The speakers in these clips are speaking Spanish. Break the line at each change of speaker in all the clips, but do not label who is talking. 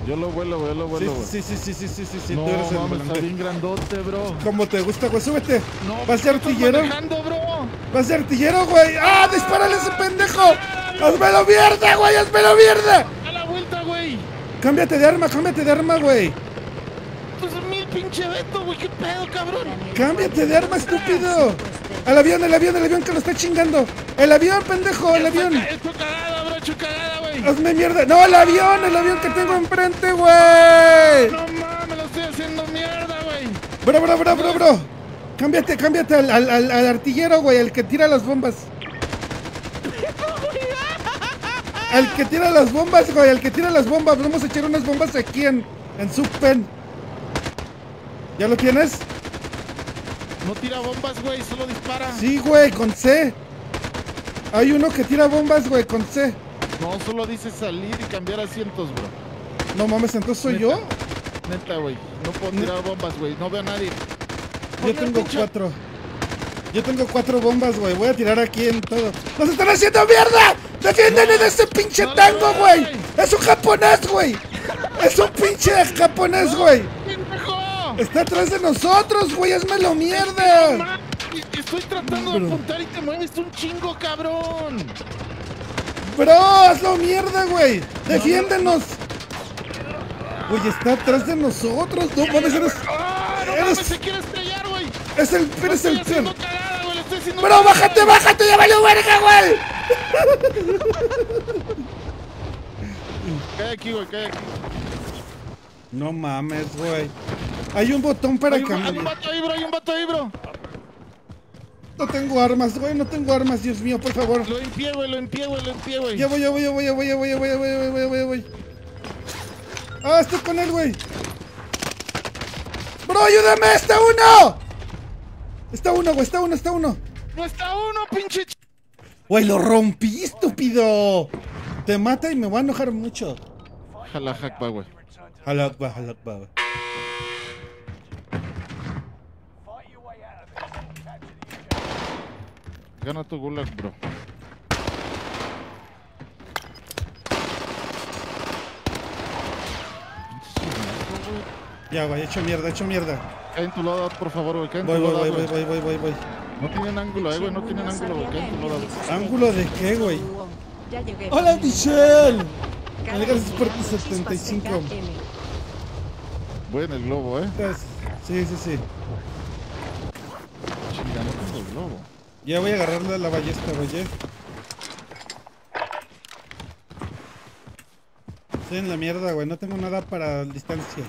Yo lo vuelo, güey, yo lo vuelo, güey.
Sí,
No,
tú eres el
mames, está
volante.
bien grandote, bro.
¿Cómo te gusta, güey? Súbete.
No,
¿Vas de artillero?
Bro.
¿Vas de artillero, güey? ¡Ah, dispárale a ese pendejo! ¡Hazmelo mierda, güey! ¡Hazmelo mierda!
A la vuelta, güey.
Cámbiate de arma, güey.
Pues mil pinche Beto, güey. ¿Qué pedo, cabrón?
Cámbiate de arma, estúpido. Al avión que lo está chingando. El avión, pendejo, el avión.
Hecho cagada, bro, hecho cagada, güey.
Hazme mierda. No, el avión que tengo enfrente, güey.
No mames, lo estoy haciendo mierda, güey.
Bro. Cámbiate al artillero, güey, el que tira las bombas. Al que tira las bombas, güey, Vamos a echar unas bombas aquí en Subpen. ¿Ya lo tienes?
No tira bombas, güey, solo dispara.
Sí, güey, con C. Hay uno que tira bombas, güey, con C.
No, solo dice salir y cambiar asientos, bro.
No mames, entonces soy yo.
Neta, güey. No puedo tirar bombas, güey. No veo a nadie.
Yo tengo 4. Yo tengo 4 bombas, güey. Voy a tirar aquí en todo. ¡Nos están haciendo mierda! ¡Defiéndeme de ese pinche tango, güey! ¡Es un japonés, güey! ¡Es un pinche japonés, güey! ¡Está atrás de nosotros, güey! ¡Hazmelo mierda!
Estoy tratando de apuntar y te mueves un chingo, cabrón.
¡Bro! ¡Hazlo mierda, güey! ¡Defiéndenos! Güey, está atrás de nosotros. No mames,
no mames, se quiere estrellar, güey.
Eres el peor.
¡Bro,
bájate! ¡Ya valió verga, güey!
Cae aquí, güey, cae aquí.
No mames, güey. Hay un botón para cambiar.
Hay un vato ahí, bro.
No tengo armas, güey, Dios mío, por favor.
Lo en pie, güey.
Ya voy. Ah, estoy con él, güey. Bro, ayúdame, está uno. Güey, está uno.
No está uno, pinche.
Güey, lo rompí, estúpido. Te mata y me va a enojar mucho.
Jala, hackba, güey.
Halakba, güey.
Gana tu gulag, bro.
Ya, güey, hecho mierda.
Cae en tu lado, por favor, güey. Cae en tu
Voy.
lado. No tienen ángulo, güey. No tienen ángulo, güey. Cae en tu lado.
¿Ángulo de qué, güey? ¡Hola, Michelle! Gracias por tu 75.
Voy en el globo,
Sí.
Chinga, no tengo el globo.
Ya voy a agarrarle la ballesta, güey. Estoy en la mierda, güey. No tengo nada para distancia.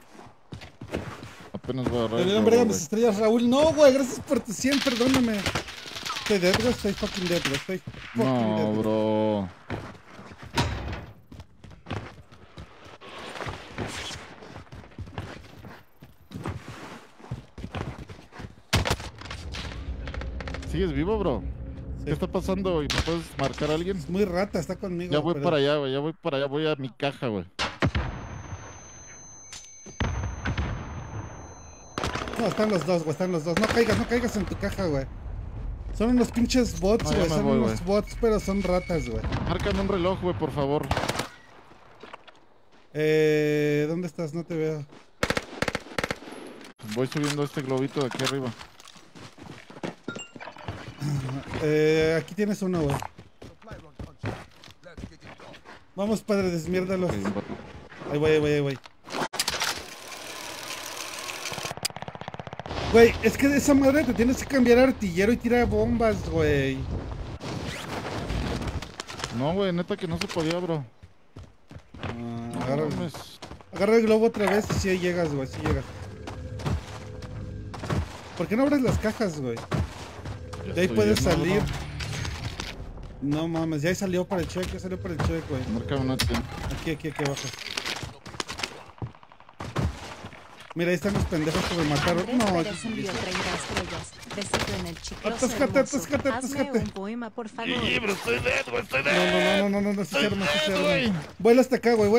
Apenas voy a agarrar
Te
el
dieron
globo,
verga
güey.
mis estrellas, Raúl. No, güey, gracias por tu 100, perdóname. Estoy dead, güey. Estoy fucking dead, güey.
No, bro. ¿Sigues vivo, bro?
Sí.
¿Qué está pasando? ¿Y me puedes marcar a alguien?
Es muy rata, está conmigo.
Ya voy
pero-
para allá, güey. Voy a mi caja, güey.
No, están los dos, güey. No caigas en tu caja, güey. Son unos pinches bots,
No, ya
güey.
me
Son
voy,
unos
güey.
bots, pero son ratas, güey.
Márcame un reloj, güey, por favor.
¿Dónde estás? No te veo.
Voy subiendo este globito de aquí arriba.
Aquí tienes uno, güey. Vamos, padre, desmiérdalos. Ahí voy. Güey, es que de esa madre te tienes que cambiar a artillero y tirar bombas, güey.
No, güey, neta que no se podía, bro.
Agarra,
No mames.
agarra el globo otra vez y si llegas, güey, si llegas. ¿Por qué no abres las cajas, güey?
Ya
De ahí
estoy
puedes
yendo,
salir.
bro.
No mames, ya ahí salió para el check, güey.
Márcame una tienda.
Aquí abajo. Mira, ahí están los pendejos que me mataron. No, Atáscate.
un poema, por favor.
Sí, bro, estoy dead, güey, estoy dead.
No, sí se arma,
güey.
Vuela hasta acá, güey.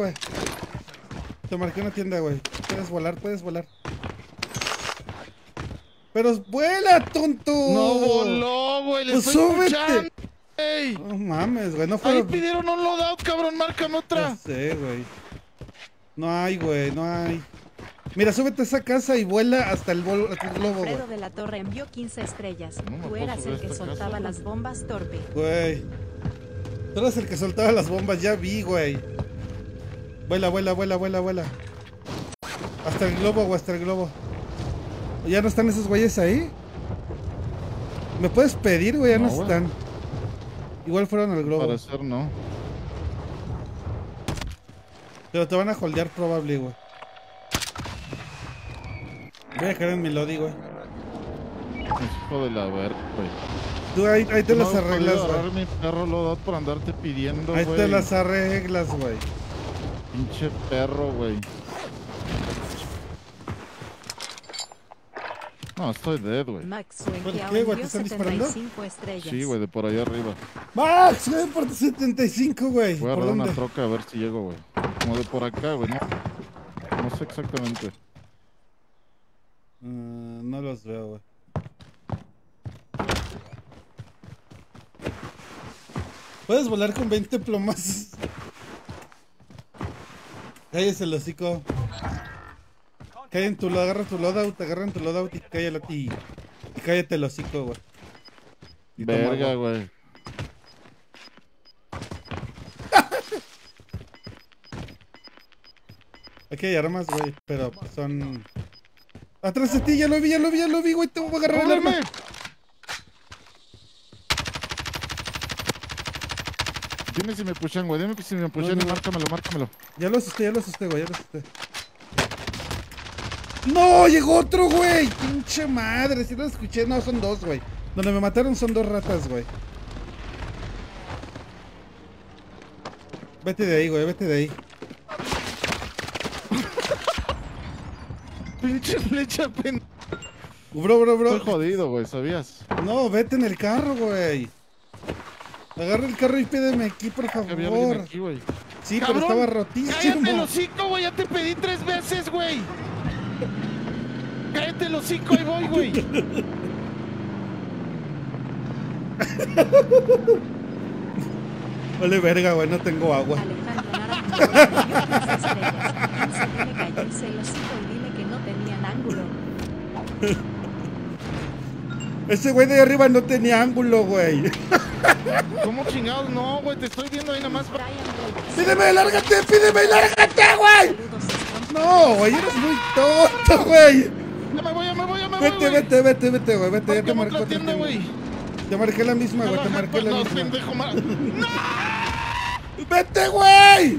Te marqué una tienda, güey. Puedes volar. Pero vuela, tonto.
No voló, güey, le
Pues
estoy
súbete.
escuchando, güey.
No mames, güey. No
Ahí
fue.
pidieron un loadout, cabrón, márcame otra.
No sé, güey. No hay, güey, no hay. Mira, súbete a esa casa y vuela hasta el globo, güey.
Alfredo de la Torre envió 15 estrellas.
No me
Tú
puedo
eras
subir
el
a
que
esta
soltaba
casa,
las bombas torpe.
Güey. Tú eres el que soltaba las bombas, ya vi, güey. Vuela, vuela, vuela, vuela, vuela. Hasta el globo, güey, hasta el globo. ¿Ya no están esos güeyes ahí? ¿Me puedes pedir, güey? Ya no,
No, güey.
están. Igual fueron al globo.
Parecer no.
Pero te van a holdear probable, güey. Voy a caer en mi lodi, güey.
Hijo de la verga, güey.
Tú ahí te
No
las
he
arreglas,
podido agarrar
güey.
mi perro loadout por andarte pidiendo,
Ahí
güey.
te las arreglas, güey.
Pinche perro, güey. No, estoy dead, güey.
Max
¿Por
Wenquiao
qué, güey? ¿Te
envió
están disparando?
75 estrellas.
Sí, güey, de por allá arriba.
Max, güey, por 75, güey.
Voy a
¿Por
agarrar una
dónde?
troca a ver si llego, güey. Como de por acá, güey. No sé exactamente.
No los veo, güey. Puedes volar con 20 plomas. Cállese el hocico. Cae en tu loadout, agarra tu loadout, agarra en tu loadout y cállate y cállate el hocico, güey. Y toma
Verga,
agua.
güey.
Aquí hay armas, güey, pero pues son... Atrás de ti, ya lo vi, güey, te voy a agarrar el arma.
¡Cóbrame! Dime si me pushan, güey. Dime si me pushan
No,
y
no.
márcamelo.
Ya lo asusté, güey, ya lo asusté. ¡No! ¡Llegó otro, güey! ¡Pinche madre! Si lo escuché, no, son dos, güey. Donde me mataron son dos ratas, güey. Vete de ahí, güey, vete de ahí.
Pinche flecha, pen...
Bro.
Estoy jodido, güey, ¿sabías?
No, vete en el carro, güey. Agarra el carro y pídeme aquí, por
Que había alguien
favor.
aquí, güey.
Sí, pero
¡Cabrón!
estaba
¡Cállate el
rotísimo.
hocico, güey! ¡Ya te pedí 3 veces, güey! ¡Cállate el hocico! ¡Ahí voy, güey!
Vale, verga, güey, no tengo agua.
Alejandro Naranjo envió 15 estrellas. Dice, dile cállense el hocico y dile que no tenían ángulo.
Ese güey de ahí arriba no tenía ángulo, güey.
¿Cómo chingados? No, güey, te estoy viendo ahí nada más.
Brian Davis.
Pídeme, lárgate, güey.
Saludos, Strong.
No, güey, eres muy tonto, güey.
Ya me voy, güey.
Vete, güey, vete, ya te
Márcame
marqué
otra
otra
tienda, güey.
Te marqué la misma, güey, te marqué la
No,
misma.
pendejo, ¡No!
¡Vete, güey!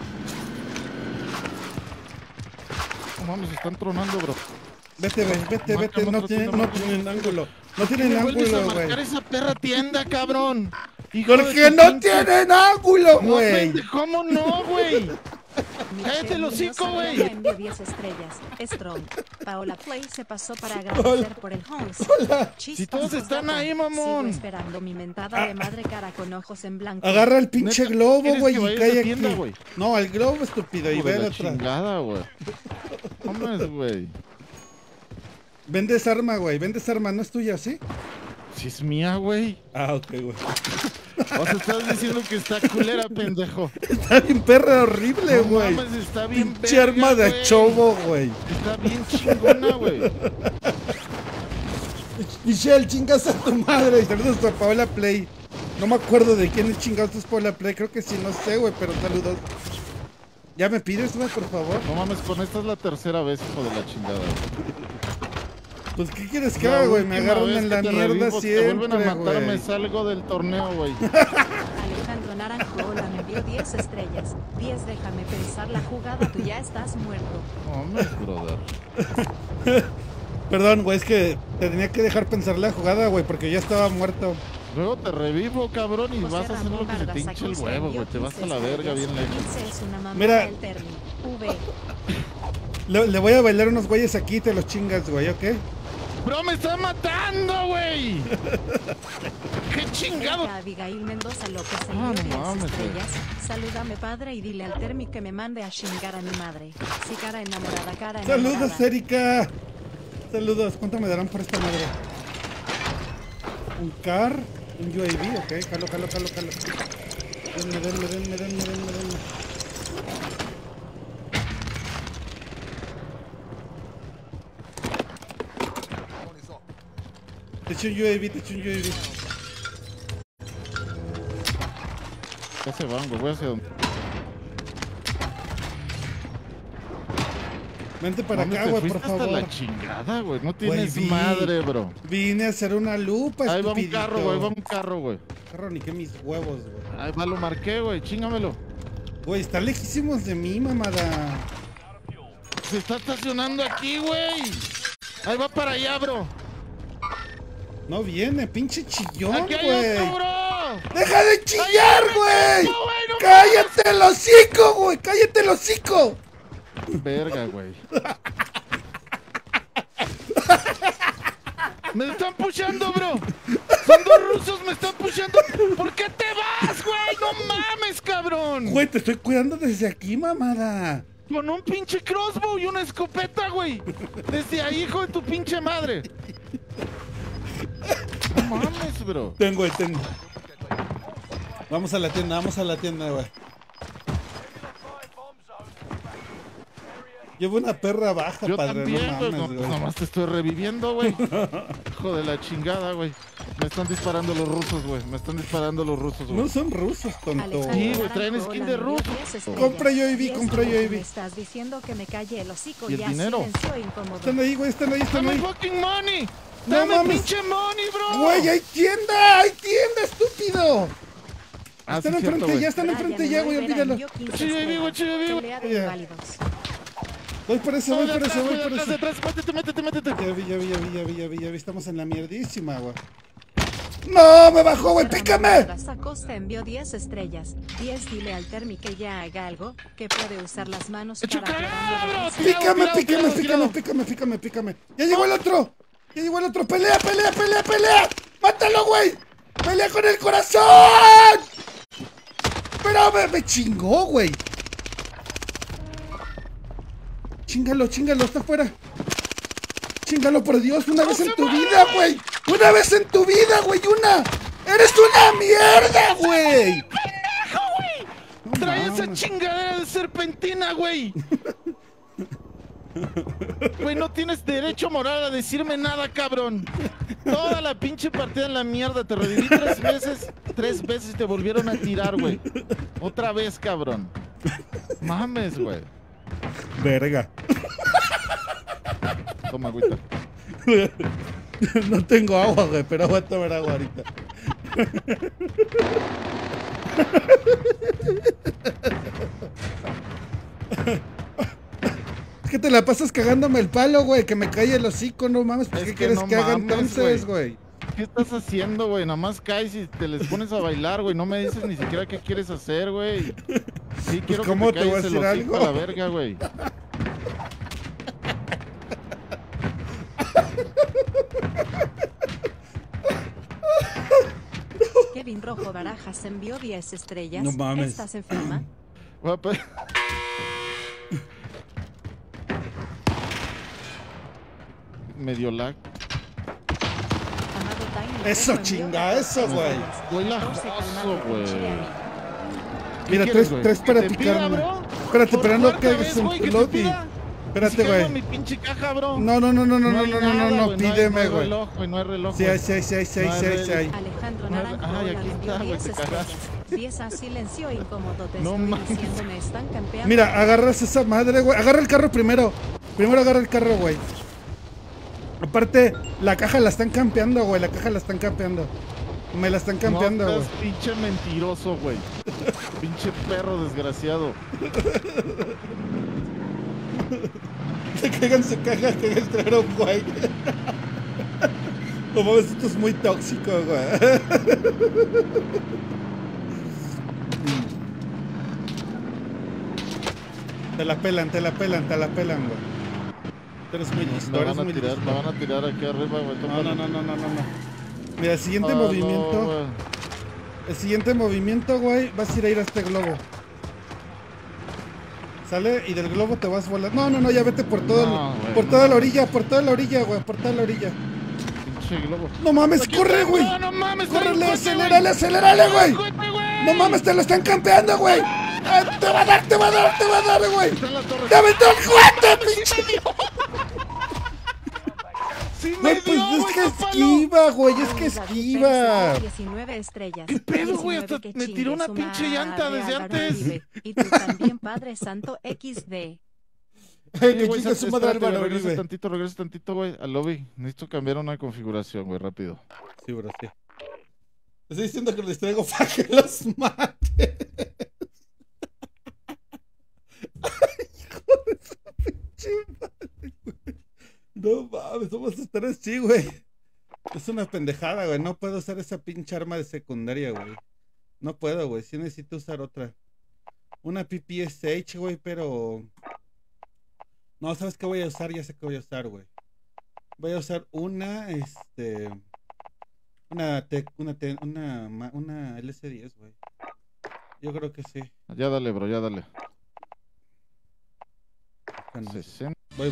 No mames, están tronando, bro.
Vete, güey, vete,
Márcame
no
otra
tienen,
tienda,
no tienen ángulo. No
¿Qué
tienen
me vuelves a
ángulo,
marcar
güey.
esa perra tienda, cabrón? Hijo de
Porque
tu
no
pinche-
tienen ángulo,
No,
güey.
pendejo, ¿cómo no, güey?
Michelle
¡Cállate el hocico,
Muñoz
güey!
Arroyo envió 10 estrellas. Strong. Paola Play se pasó para agradecer por el host.
Si todos están ahí,
Sigo
mamón.
esperando mi mentada de madre cara con ojos en blanco.
Agarra el pinche
Neta,
globo,
¿quieres
güey,
que
y
vaya a
cae
esa
aquí.
tienda, güey?
No, el globo, estúpido, y
Hijo
ve
de
al
la
otro.
chingada, güey. Mames, güey.
Vendes arma, güey, vendes arma, ¿no es tuya, sí?
Si es mía, güey.
Ah, ok, güey.
O sea, estás diciendo que está culera, pendejo.
Está bien perra horrible,
No
güey.
mames, está bien
Pinche
verga,
arma de
güey.
chobo, güey.
Está bien chingona, güey.
Michelle, chingas a tu madre. Y saludos a Paola Play. No me acuerdo de quién es chingados es Paola Play. Creo que sí, no sé, güey, pero saludos. ¿Ya me pides, güey, por favor?
No mames, con esta es la tercera vez, hijo de la chingada.
Pues, ¿qué quieres que
La
haga, güey? Me
última
agarran
vez
en la
que te
mierda
revivo, te vuelven a
siempre,
matar, me
güey.
salgo del torneo, güey.
Alejandro Naranjo hola, me envió 10 estrellas. 10, déjame pensar la jugada, tú ya estás muerto.
No mames, brother.
Perdón, güey, es que te tenía que dejar pensar la jugada, güey, porque ya estaba muerto.
Luego te revivo, cabrón, y
José
vas a hacer
Ramón
lo que se te
Vargas
hinche el
Aguirre
huevo,
envió
güey. Te vas a
15
la verga
estrellas.
bien lejos.
15 es una mamá
Mira.
del Terni. V.
Le voy a bailar unos güeyes aquí y te los chingas, güey, ¿ok?
¡Bro, me está matando, güey! ¡Qué chingado!
Erika Abigail Mendoza López
Ah,
envió
no
10
mames,
estrellas. Salúdame, padre, y dile al Termi que me mande a chingar a mi madre. Sí, cara enamorada, cara enamorada.
Saludos, Erika. Saludos. ¿Cuánto me darán por esta madre? Un car, un UAV, ok. Jalo. Denme. Te eché un UAV, te eché un UAV.
Ya se van, güey. Voy hacia donde.
Vente para
¿Dónde
acá,
te
güey,
fuiste
por
hasta
favor.
la chingada, güey. No tienes
vi-
madre, bro.
Vine a hacer una lupa,
Ahí va un
estupidito.
carro, güey. Va un carro, güey.
Carro, ni que mis huevos, güey.
Ahí va, lo marqué, güey. Chingamelo.
Güey, están lejísimos de mí, mamada.
Se está estacionando aquí, güey. Ahí va para allá, bro.
No viene, pinche chillón,
Aquí hay otro,
güey.
bro.
¡Deja de chillar,
Ay,
güey!
no, güey, no
¡Cállate el hocico, güey! ¡Cállate el hocico!
Verga, güey. Me están pushando, bro. Son dos rusos, me están pushando. ¿Por qué te vas, güey? No mames, cabrón.
Güey, te estoy cuidando desde aquí, mamada.
Con un pinche crossbow y una escopeta, güey. Desde ahí, hijo de tu pinche madre. No mames, bro.
Tengo, tengo. Vamos a la tienda, güey. Llevo una perra baja,
Yo
padre,
también,
no
güey.
mames,
No,
güey.
nomás te estoy reviviendo, güey. Hijo de la chingada, güey. Me están disparando los rusos, güey. Me están disparando los rusos, güey.
No son rusos, tonto.
Alejandro
Sí, güey, traen
Naranjo,
skin
hola,
de
me dio
ruso.
10 estrellas.
Compra UAV,
10
compra
como
UAV.
Me estás diciendo que me calle el hocico
¿Y el
ya
dinero?
silencio incómodo.
Están ahí, güey, están
¡Dame
ahí.
fucking money!
No
¡Dame
mames.
pinche money, bro!
Güey, hay tienda, estúpido.
Ah,
Están
sí,
enfrente,
cierto, güey.
ya están enfrente, ya, güey, olvídalo.
Chive vivo, chive vivo.
Pelea de
Ya.
inválidos.
Voy por eso, voy por eso, voy por eso.
Atrás, métete.
Ya vi, estamos en la mierdísima, güey. ¡No, me bajó, güey, pícame!
Raza Costa envió 10 estrellas. 10, dile al Termi que ya haga algo, que puede usar las manos
¡Hecho
para
cabrón!
Pícame. Ya llegó el otro. Pelea. Mátalo, güey. Pelea con el corazón. Pero me chingó, güey. Chíngalo, está afuera. Chíngalo, por Dios, una vez en tu vida, güey. Una vez en tu vida, güey, una. Eres una mierda, güey.
¡Pendejo, güey!
No
Trae esa
mames.
chingadera de serpentina, güey. Güey, no tienes derecho moral a decirme nada, cabrón. Toda la pinche partida en la mierda. Te reviví 3 veces. 3 veces te volvieron a tirar, güey. Otra vez, cabrón. Mames, güey.
Verga.
Toma, agüita.
No tengo agua, güey, pero voy a tomar agua ahorita. Es que te la pasas cagándome el palo, güey, que me cae el hocico, no mames. ¿Por
Es
qué
que
quieres
no
que haga
mames,
entonces, güey?
¿Qué estás haciendo, güey? Nada más caes y te les pones a bailar, güey. No me dices ni siquiera qué quieres hacer, güey. Sí, quiero
¿cómo
que
te voy a
calles el
decir
hocico
algo?
a la verga, güey.
Kevin Rojo Barajas envió 10 estrellas.
No mames.
¿Estás enferma?
Voy a pe- Medio lag.
Amado Tiny
Eso,
Rojo envió
chinga,
14
eso, güey.
estrellas.
Güey, la
Entonces,
joso,
calmate,
güey.
pinche amigo.
Mira,
¿Qué quieres,
tres
güey?
para
¿Que te
picarme.
pida, bro?
Espérate,
¿Por
pero no
cuarta
caigas
vez,
en
güey, que te
lobby.
pida?
Espérate,
Si caigo
güey.
en mi pinche caja, bro.
No,
hay nada,
pídeme,
güey, no hay
güey.
reloj, güey, no hay reloj.
Sí
güey.
hay.
Alejandro
No,
Naranjo,
ay,
hola,
aquí
me envió
está, güey,
10
te
estrellas.
cagaste.
10 a silencio incómodo. Te
No
estoy
mames.
diciendo, me están campeando.
Mira, agarras esa madre, güey. Agarra el carro primero. Primero agarra el carro, güey. Aparte, la caja la están campeando, güey. Me la están campeando,
No
güey.
seas pinche mentiroso, güey. Pinche perro desgraciado.
Te cagan su caja, te gastaron, güey. No mames, esto es muy tóxico, güey. Te la pelan, güey. Tú eres muy listo,
La
eres
van a
muy
tirar,
listo.
la van a tirar aquí arriba, güey.
No. Mira, el siguiente
Ah,
movimiento.
no, güey.
El siguiente movimiento, güey, vas a ir a este globo. ¿Sale? Y del globo te vas volando. No, ya vete por todo,
No,
por
güey,
toda
no.
la orilla, por toda la orilla, güey, por toda la orilla.
Pinche globo.
No mames,
Aquí
corre,
está,
güey.
No mames, trae un
Córrele,
cohete,
acelérale, güey.
Cohete, güey.
No mames, te lo están campeando, güey. Te va a dar, güey.
Está en la torre.
¡Te aventó el cohete, pinche!
Sí
Güey,
me
pues
dio,
es
güey,
que
no
es
pasa
esquiva, güey, es que esquiva.
19 estrellas.
¿Qué pedo, güey?
19
Hasta
que
me tiró
chingue
una
su
pinche llanta
madre
desde
a
antes.
Uribe. Y tú también, Padre Santo XD.
Que
güey,
chingue su madre Álvaro
regresa
Uribe.
regresa tantito, güey, al lobby. Necesito cambiar una configuración, güey, rápido.
Sí, bro, sí. Estoy diciendo que les traigo para que los mate. Ay, hijo de su pinche madre, güey. No mames, vamos a estar así, güey. Es una pendejada, güey. No puedo usar esa pinche arma de secundaria, güey. No puedo, güey. Sí necesito usar otra. Una PPSH, güey, pero... No, ¿sabes qué voy a usar? Ya sé qué voy a usar, güey. Voy a usar una, una LC10, güey. Yo creo que sí.
Ya dale, bro, ya dale.
Bueno,
60.
voy.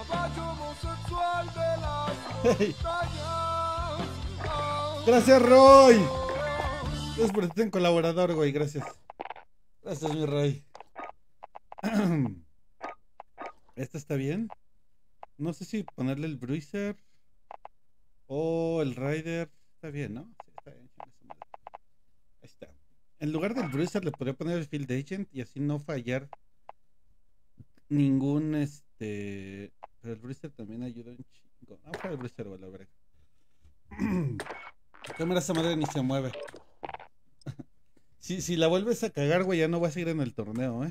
Hey. Gracias, Roy. Gracias por estar en colaborador, güey. Gracias. Gracias, mi Roy. ¿Esta está bien? No sé si ponerle el Bruiser o el Rider. Está bien, ¿no? Sí, está bien. Ahí está. En lugar del Bruiser le podría poner el Field Agent y así no fallar ningún pero el Bruiser también ayuda un chingo. Vamos a el Bruiser, güey, la verga. Cámara, esa madre ni se mueve. Si la vuelves a cagar, güey, ya no vas a ir en el torneo,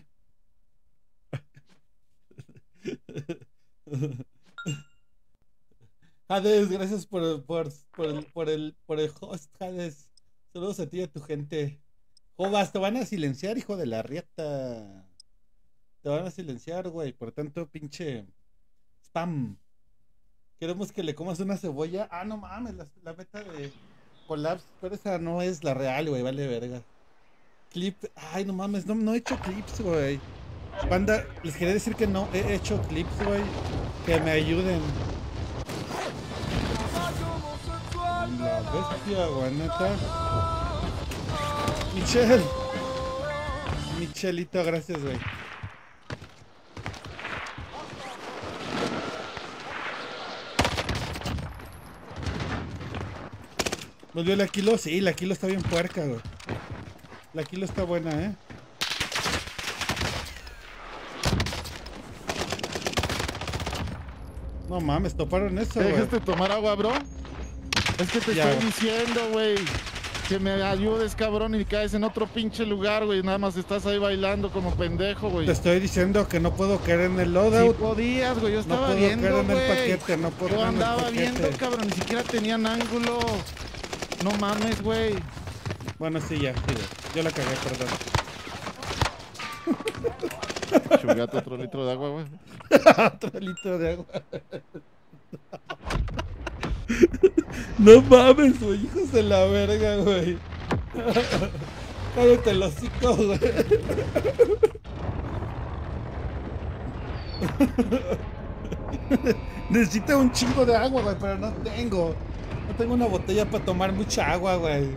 Hades, gracias por el host, Hades. Saludos a ti y a tu gente. Jovas, te van a silenciar, hijo de la riata. Te van a silenciar, güey. Por tanto, pinche spam. Queremos que le comas una cebolla. Ah, no mames, la meta de Collapse, pero esa no es la real, güey. Vale verga. Clip. Ay, no mames, no he hecho clips, güey. Banda, les quería decir que no he hecho clips, güey. Que me ayuden. La bestia, güey, neta. Michelito, gracias, güey. ¿Volvió la kilo? Sí, la kilo está bien puerca, güey. La kilo está buena, No mames, toparon eso, güey.
¿Dejaste tomar agua, bro? Es que te
Ya,
estoy
güey.
diciendo, güey, que me ayudes, cabrón, y caes en otro pinche lugar, güey. Nada más estás ahí bailando como pendejo, güey.
Te estoy diciendo que no puedo caer en el
Si
loadout.
podías, güey, yo
No
estaba
puedo
viendo,
caer en el
güey.
paquete, no puedo
Yo
caer en el
andaba
paquete.
viendo, cabrón, ni siquiera tenían ángulo. No mames, güey.
Bueno, sí, ya, sí, güey. Yo la cagué, perdón.
Chugate otro litro de agua, güey.
Otro litro de agua. No mames, güey, hijos de la verga, güey. Cállate el hocico, güey. Necesito un chingo de agua, güey, pero no tengo. No tengo una botella para tomar mucha agua, güey.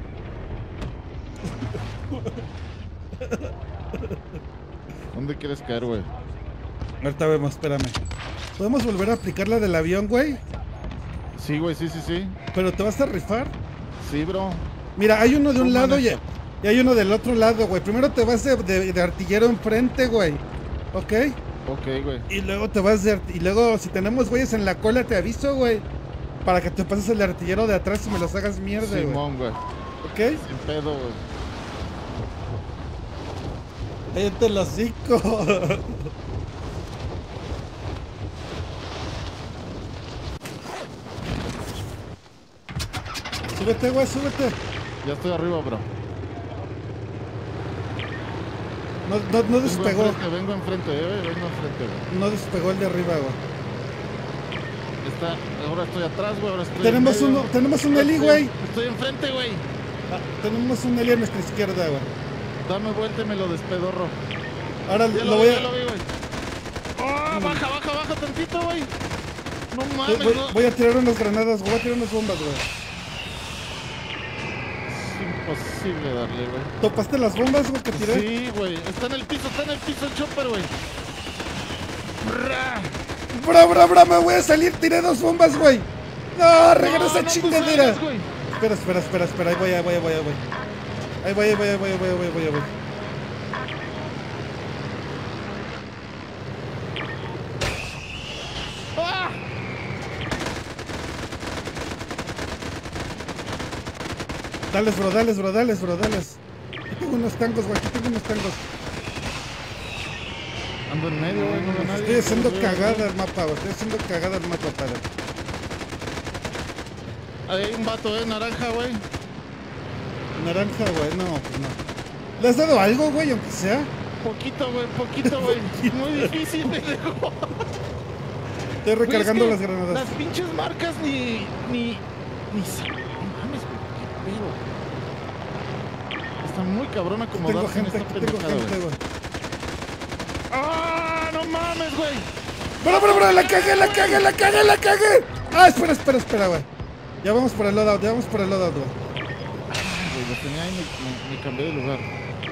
¿Dónde quieres caer, güey?
Ahorita vemos, espérame. ¿Podemos volver a aplicar la del avión, güey?
Sí, güey, sí.
¿Pero te vas a rifar?
Sí, bro.
Mira, hay uno de un
No
lado
manejo.
y hay uno del otro lado, güey. Primero te vas de artillero enfrente, güey. ¿Ok?
Ok, güey.
Y luego te vas y luego si tenemos güeyes en la cola te aviso, güey. Para que te pases el artillero de atrás y me los hagas mierda, güey.
Simón, güey.
¿Ok?
Sin pedo, güey.
Cállate el hocico. Súbete, güey, súbete.
Ya estoy arriba, bro.
No despegó.
Vengo enfrente, güey.
No despegó el de arriba, güey.
Ahora estoy atrás, güey. Ahora estoy
Tenemos
en medio.
tenemos un Eli, güey.
Estoy enfrente, güey.
Tenemos un Eli a nuestra izquierda, güey.
Dame vuelta y me lo despedorro.
Ahora
Ya
lo voy
ya
a...
lo vi, güey. ¡Oh! Baja tantito, güey. No mames, no.
Voy a tirar unas granadas, güey. Voy a tirar unas bombas, güey.
Es imposible darle, güey.
¿Topaste las bombas, güey, que tiré?
Sí, güey. Está en el piso el chopper, güey.
Bra, me voy a salir. Tiré dos bombas, güey. No, regresa
no te
chingadera.
salgas, güey.
Espera. Ahí voy. Ahí voy.
¡Ah!
Dales, bro. Aquí tengo unos tangos, güey.
Ando en medio, güey, no veo nadie.
Estoy haciendo cagada el mapa, güey. Padre.
Ahí hay un vato, naranja, güey.
Naranja, güey. No, pues no. ¿Le has dado algo, güey, aunque sea?
Poquito, güey. Muy difícil, pendejo.
Estoy recargando
Güey, es que
las granadas.
Las pinches marcas ni no mames, güey, qué pedo. Está muy cabrón acomodado.
Tengo gente, güey.
¡Ah! ¡No mames, güey!
Bro, la cagué. Ah, espera, güey. Ya vamos por el loadout, güey.
Güey, lo tenía ahí y me cambié de lugar.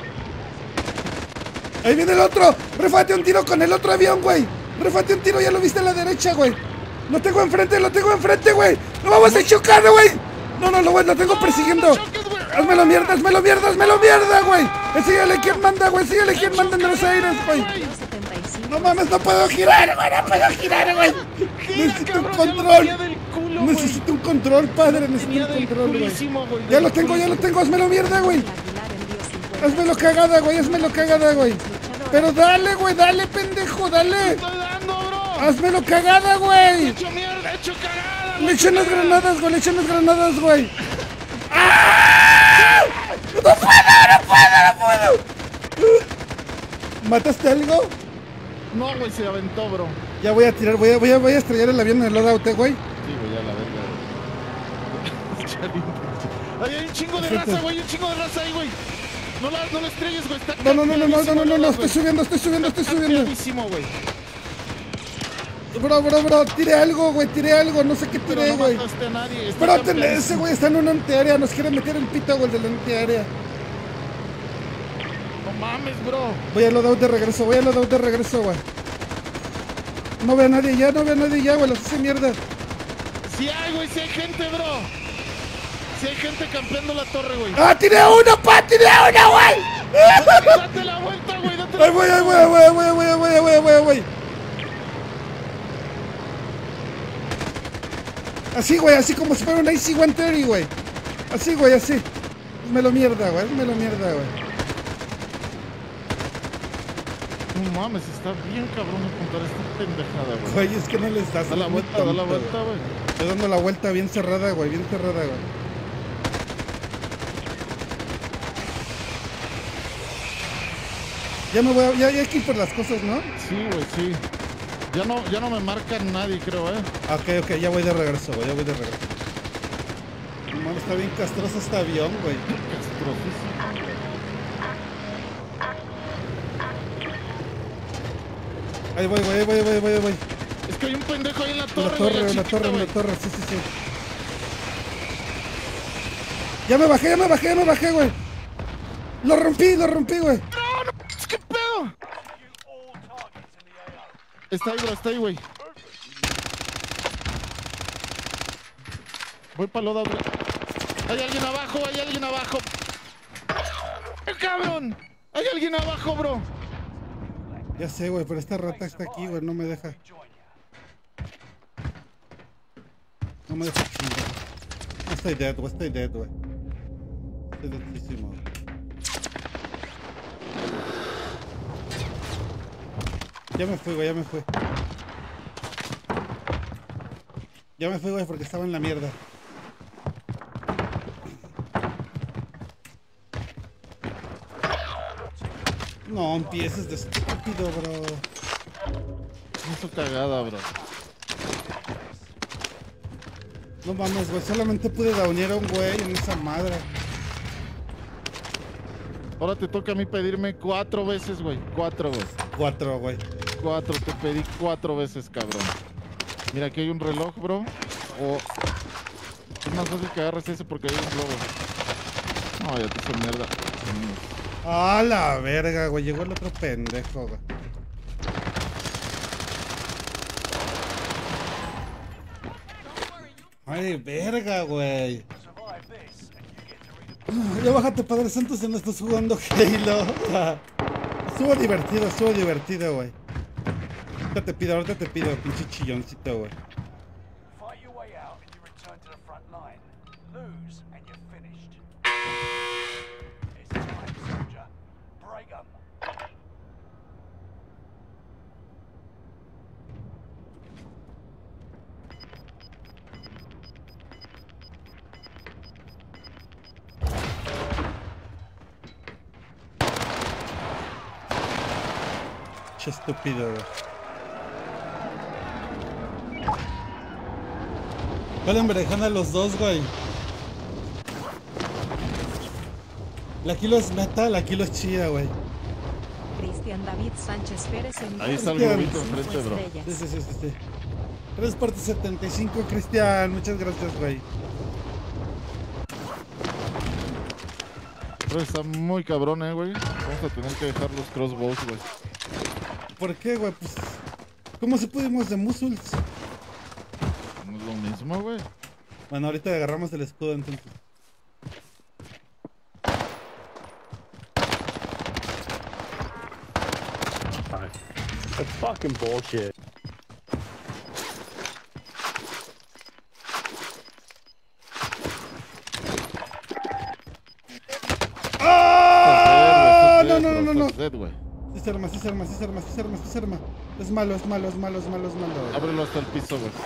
Ahí viene el otro. Refate un tiro con el otro avión, güey. Ya lo viste a la derecha, güey. Lo tengo enfrente, güey. ¡No vamos a chocar, güey! No, lo tengo persiguiendo.
No choques, güey.
Hazmelo mierda, güey. Enséñale quién manda en los aires, güey. No mames, no puedo girar, güey. Necesito un control. Necesito un control, padre. Güey. Ya lo tengo. Hazmelo mierda, güey. Hazmelo cagada, güey. Pero dale, güey, pendejo, dale.
Estoy dando, bro.
Hazmelo cagada, güey.
Hecho mierda, hecho cagada.
Le echan las granadas, güey. ¡Ah! ¡No puedo! ¿Mataste algo?
No, güey, se aventó, bro.
Ya voy a tirar, voy a estrellar el avión en el loadout, güey.
Sí, güey, ya la verga. Ahí hay un chingo de raza, güey, ahí, güey. No la estrelles, güey.
No, estoy subiendo.
Buenísimo, güey.
Bro, tiré algo, no sé qué tiré,
Pero no
güey.
mataste a nadie.
Bro, ese güey está en una antiaérea, nos quiere meter el pito, güey, de la antiaérea.
No mames, bro.
Voy al loadout de regreso, güey. No veo a nadie ya, güey, los hice mierda.
Sí hay, güey, sí hay gente, bro. Sí hay gente campeando la torre, güey.
¡Ah, tiré a uno, güey!
Date la vuelta, güey,
Ahí voy. Así, güey, así como si fuera un AC-130, güey. Así, güey. Hazmelo mierda, güey.
No mames, está bien cabrón apuntar esta pendejada, güey.
Güey, es que no les das.
Da la vuelta, güey.
Estoy dando la vuelta bien cerrada, güey. Ya me voy ya hay que ir por las cosas, ¿no?
Sí, güey, sí. Ya no me marca nadie, creo,
Ok, ya voy de regreso, güey. No mames, está bien castroso este avión, güey.
Castrosísimo.
Ahí voy.
Es que hay un pendejo ahí en la
En
torre, güey.
la torre, sí. Ya me bajé, güey. Lo rompí, güey.
No, ¿qué pedo? Está ahí, güey. Voy para loda, güey. Hay alguien abajo. ¡Cabrón! Hay alguien abajo, bro.
Ya sé, güey, pero esta rata está aquí, güey, no me deja. chingar. No estoy dead, güey. Estoy deadísimo. Ya me fui, güey. Ya me fui, güey, porque estaba en la mierda. No empieces de estúpido, bro.
Hizo cagada, bro.
No mames, güey. Solamente pude downear a un güey en esa madre.
Ahora te toca a mí pedirme 4 veces, güey. 4, güey.
4, güey.
4, te pedí 4 veces, cabrón. Mira, aquí hay un reloj, bro. O... es más fácil que agarres ese porque hay un globo. No, ya te hizo mierda.
A la verga, güey. Llegó el otro pendejo, güey. Ay, verga, güey. Ya bájate, Padre Santo, si no estás jugando Halo. Estuvo divertido, güey. Ahorita te pido, pinche chilloncito, güey. Estúpido, güey. Vale, embrejana los dos, güey. La kilo es meta, la kilo es chida, güey.
Cristian David Sánchez Pérez en
Ahí está el globito enfrente, bro.
Sí. 3 por 75, Cristian. Muchas gracias, güey.
Pero está muy cabrón, güey. Vamos a tener que dejar los crossbows, güey.
¿Por qué, güey? Pues, ¿cómo se pudimos de musuls?
No es lo mismo, güey.
Bueno, ahorita agarramos el escudo, entonces.
That's fucking bullshit.
¡Ah! No.
Dead, güey.
Sí se arma. Es malo.
Ábrelo hasta el piso, güey.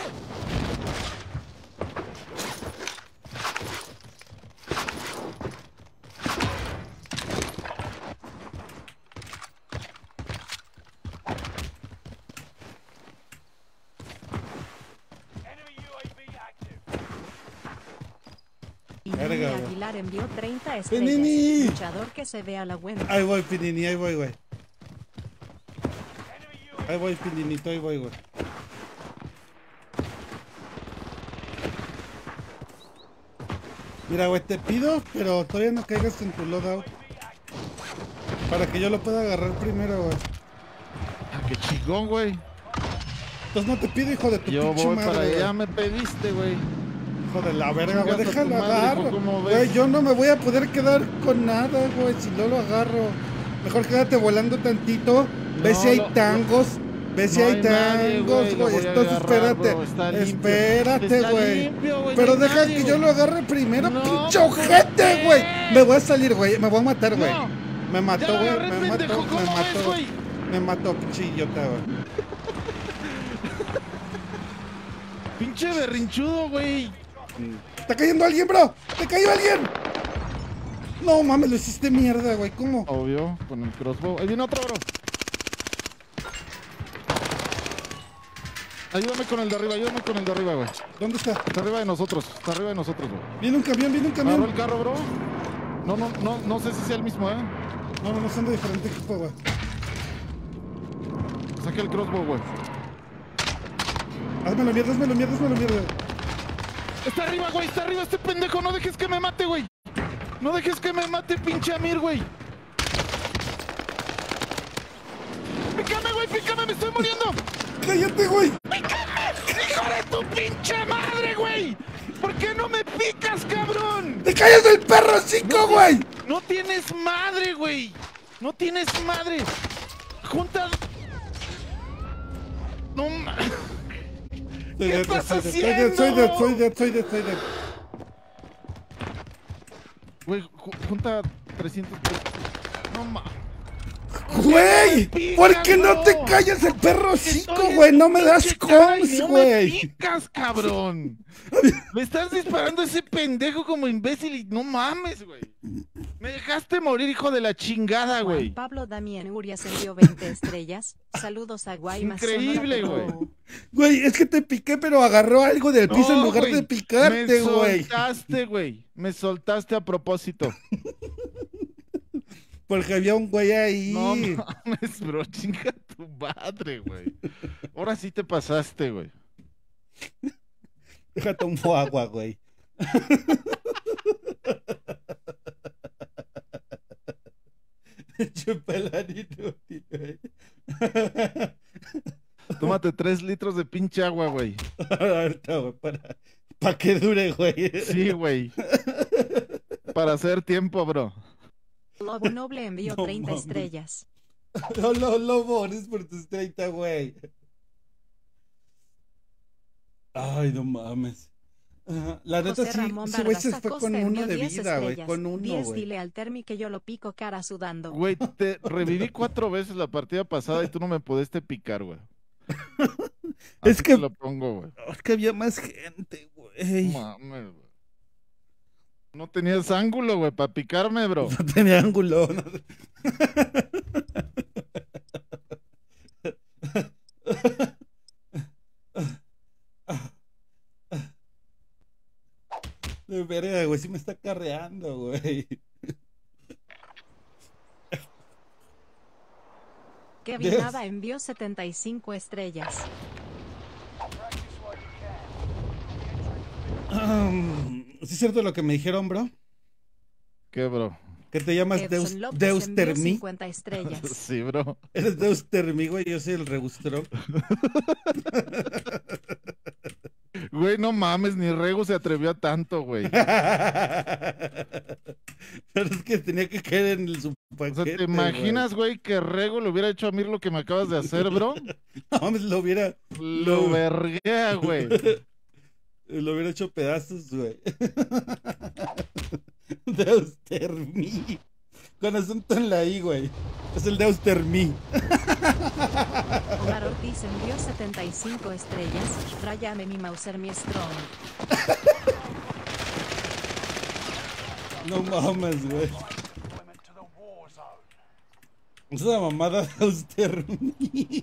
Pinini Aguilar envió 30 estrellas.
Pinini.
Luchador que se vea la buena.
Ahí voy, Pinini, ahí voy, güey. Ahí voy, Pininito, ahí voy, güey. Mira, güey, te pido, pero todavía no caigas en tu loadout. Para que yo lo pueda agarrar primero, güey.
Ah, qué chingón, güey.
Entonces no te pido, hijo de tu
Yo
pinche
voy
madre,
para allá,
güey.
me pediste, güey.
Hijo de la verga, güey,
Chingas a tu
déjalo
madre,
agarro.
hijo, ¿cómo ves?
Güey, yo no me voy a poder quedar con nada, güey, si no lo agarro. Mejor quédate volando tantito. Ve si hay tangos. Ve si
no
hay
hay nadie,
tangos,
güey, lo
güey.
voy a
Entonces
agarrar,
espérate.
bro, está limpio.
Espérate,
Está
güey.
limpio, güey,
Pero
no hay
deja
nadie,
que yo
güey.
lo agarre primero,
No,
pinche
¿por
ojete,
qué?
güey. Me voy a salir, güey. Me voy a matar, güey.
No.
Me mató,
Ya lo
güey.
agarré,
Me
pendejo,
mató,
¿cómo
me
ves,
mató.
güey?
Me mató, pinche idiota, güey.
Pinche berrinchudo, güey.
¡Está cayendo alguien, bro! ¡Te cayó alguien! No mames, lo hiciste mierda, güey. ¿Cómo?
Obvio, con el crossbow. Ahí viene otro, bro. Ayúdame con el de arriba, güey.
¿Dónde está?
Está arriba de nosotros, güey.
Viene un camión,
Agarró el carro, bro. No sé si sea el mismo,
No, son de diferente equipo, güey.
Saqué el crossbow, güey.
Házmelo mierda.
Está arriba este pendejo. No dejes que me mate, güey. No dejes que me mate, pinche Amir, güey. Pícame, me estoy muriendo.
¡Cállate, güey!
¡Pícame! ¡Hijo de tu pinche madre, güey! ¿Por qué no me picas, cabrón?
¡Te callas del perro, chico, güey!
No tienes madre, güey. No tienes madre. Junta. No mames. ¿Qué estás haciendo?
Soy dead.
Güey, junta 300 pesos. No mames.
¡Güey! ¿Por qué no te callas el perro, chico, güey? No me das comms,
No me
güey.
picas, cabrón. Me estás disparando a ese pendejo como imbécil y no mames, güey. Me dejaste morir, hijo de la chingada, güey.
Juan Pablo Damián Urias envió 20 estrellas. Saludos a Guaymas.
Increíble,
Sonora.
güey.
Güey, es que te piqué, pero agarró algo del piso en
No,
lugar
güey.
de picarte, güey.
Me soltaste, güey. Me soltaste a propósito.
Porque había un güey ahí.
No mames, bro. Chinga tu madre, güey. Ahora sí te pasaste, güey.
Déjate un agua, güey. Chupelanito, güey.
Tómate 3 litros de pinche agua, güey.
Ahorita, güey, Pa' que dure, güey.
Sí, güey. Para hacer tiempo, bro.
Lobo Noble envió
No
30
mames.
estrellas.
Lobo, es por tus 30, güey. Ay, no mames. La neta
José
sí,
Ramón
ese güey
Vargas
se fue
Acosta
con
envió
uno de
10
vida, güey.
estrellas.
Con uno,
10,
güey.
dile al Termi que yo lo pico cara sudando.
Güey, te reviví 4 veces la partida pasada y tú no me pudiste picar, güey.
Es
Así
que-
te lo pongo, güey.
Es que había más gente, güey.
Mames, güey. No tenías ángulo, güey, para picarme, bro.
No tenía ángulo. No. De verga, güey, sí me está carreando, güey.
Kevin
Dios.
Nava envió 75 estrellas.
¿Sí es cierto lo que me dijeron, bro?
¿Qué, bro?
Que te llamas
Edson López
Deus
envió
Termi.
50 estrellas.
Sí, bro.
Eres Deus Termi, güey, yo soy el Regustrón.
Güey, no mames, ni Rego se atrevió a tanto, güey.
Pero es que tenía que caer en el su
O sea,
paquete,
¿te imaginas, güey, que Rego le hubiera hecho a mí lo que me acabas de hacer, bro?
güey. No mames, lo hubiera
Verguea, güey.
hecho pedazos, güey. Deus Termi. Con acento en la I, güey. Es el Deus Termi.
Omar Ortiz envió 75 estrellas. Rayame mi Mauser mi Strong.
No mames, güey. Es una mamada Deus Termi.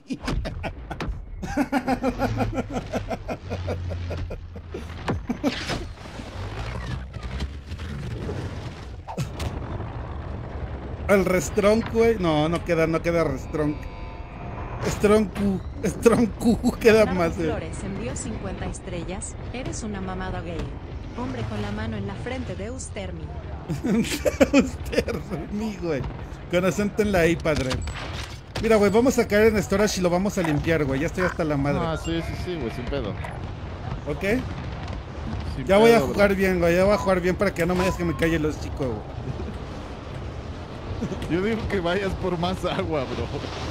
El Restronk, güey. No queda Restronk. Strong Q queda
Nardo
más, güey.
Flores envió 50 estrellas. Eres una mamada gay. Hombre con la mano en la frente de Ustermi.
Deus Termi, güey. Con acento en la I, padre. Mira, güey, vamos a caer en storage y lo vamos a limpiar, güey. Ya estoy hasta la madre.
Ah, sí, güey, sin pedo.
¿Ok?
Sin
Ya voy a
pedo, bro.
jugar bien, güey. Ya voy a jugar bien para que no me digas que me calle los chicos, güey.
Yo digo que vayas por más agua, bro.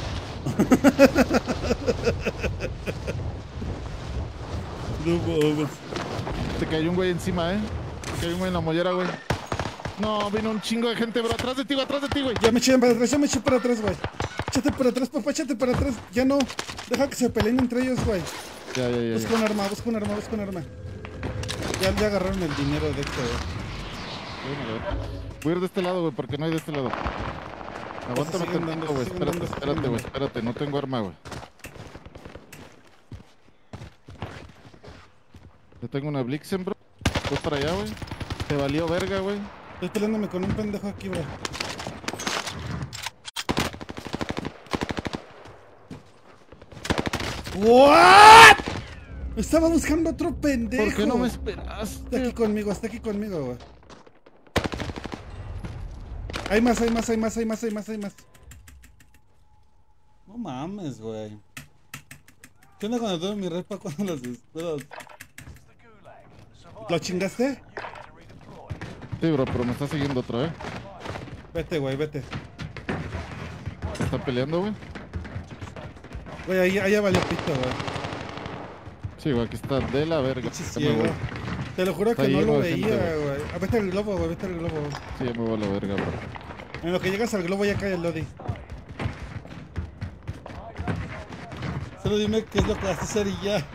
No mames.
Te cayó un güey encima, ¿eh? Te cayó un güey en la mollera, güey. No, vino un chingo de gente, bro. Atrás de ti, güey.
Ya me eché para atrás, güey. Échate para atrás, papá, échate para atrás. Ya no. Deja que se peleen entre ellos, güey.
Ya.
Busca un arma. Ya agarraron el dinero de esto, güey.
Voy a ir de este lado, güey, porque no hay de este lado. Aguántame
siguen
tantito,
dando,
güey.
se siguen dando, se siguen dando.
Espérate. No tengo arma, güey. Yo tengo una Blixen, bro. Voy para allá, güey. Te valió verga, güey.
Estoy peleándome con un pendejo aquí, güey. ¿What? Estaba buscando otro pendejo.
¿Por qué no me esperaste?
Está aquí conmigo, güey. Hay más. No mames, güey. ¿Qué onda cuando tengo mi respa cuando los espero? ¿Lo chingaste?
Sí, bro, pero me está siguiendo otro, ¿eh?
Vete, güey, vete.
¿Se está peleando, güey?
Güey, ahí ya valió pito, güey.
Sí, güey, aquí está de la verga.
Pinche
Ya me
ciego.
voy.
Te lo juro
Está
que no
lleno
lo
de gente,
veía,
güey.
güey. Ah, vete al globo, güey,
Sí, ya me voy a la verga, bro.
En lo que llegas al globo ya cae el Lodi. Solo dime qué es lo que vas a hacer y ya.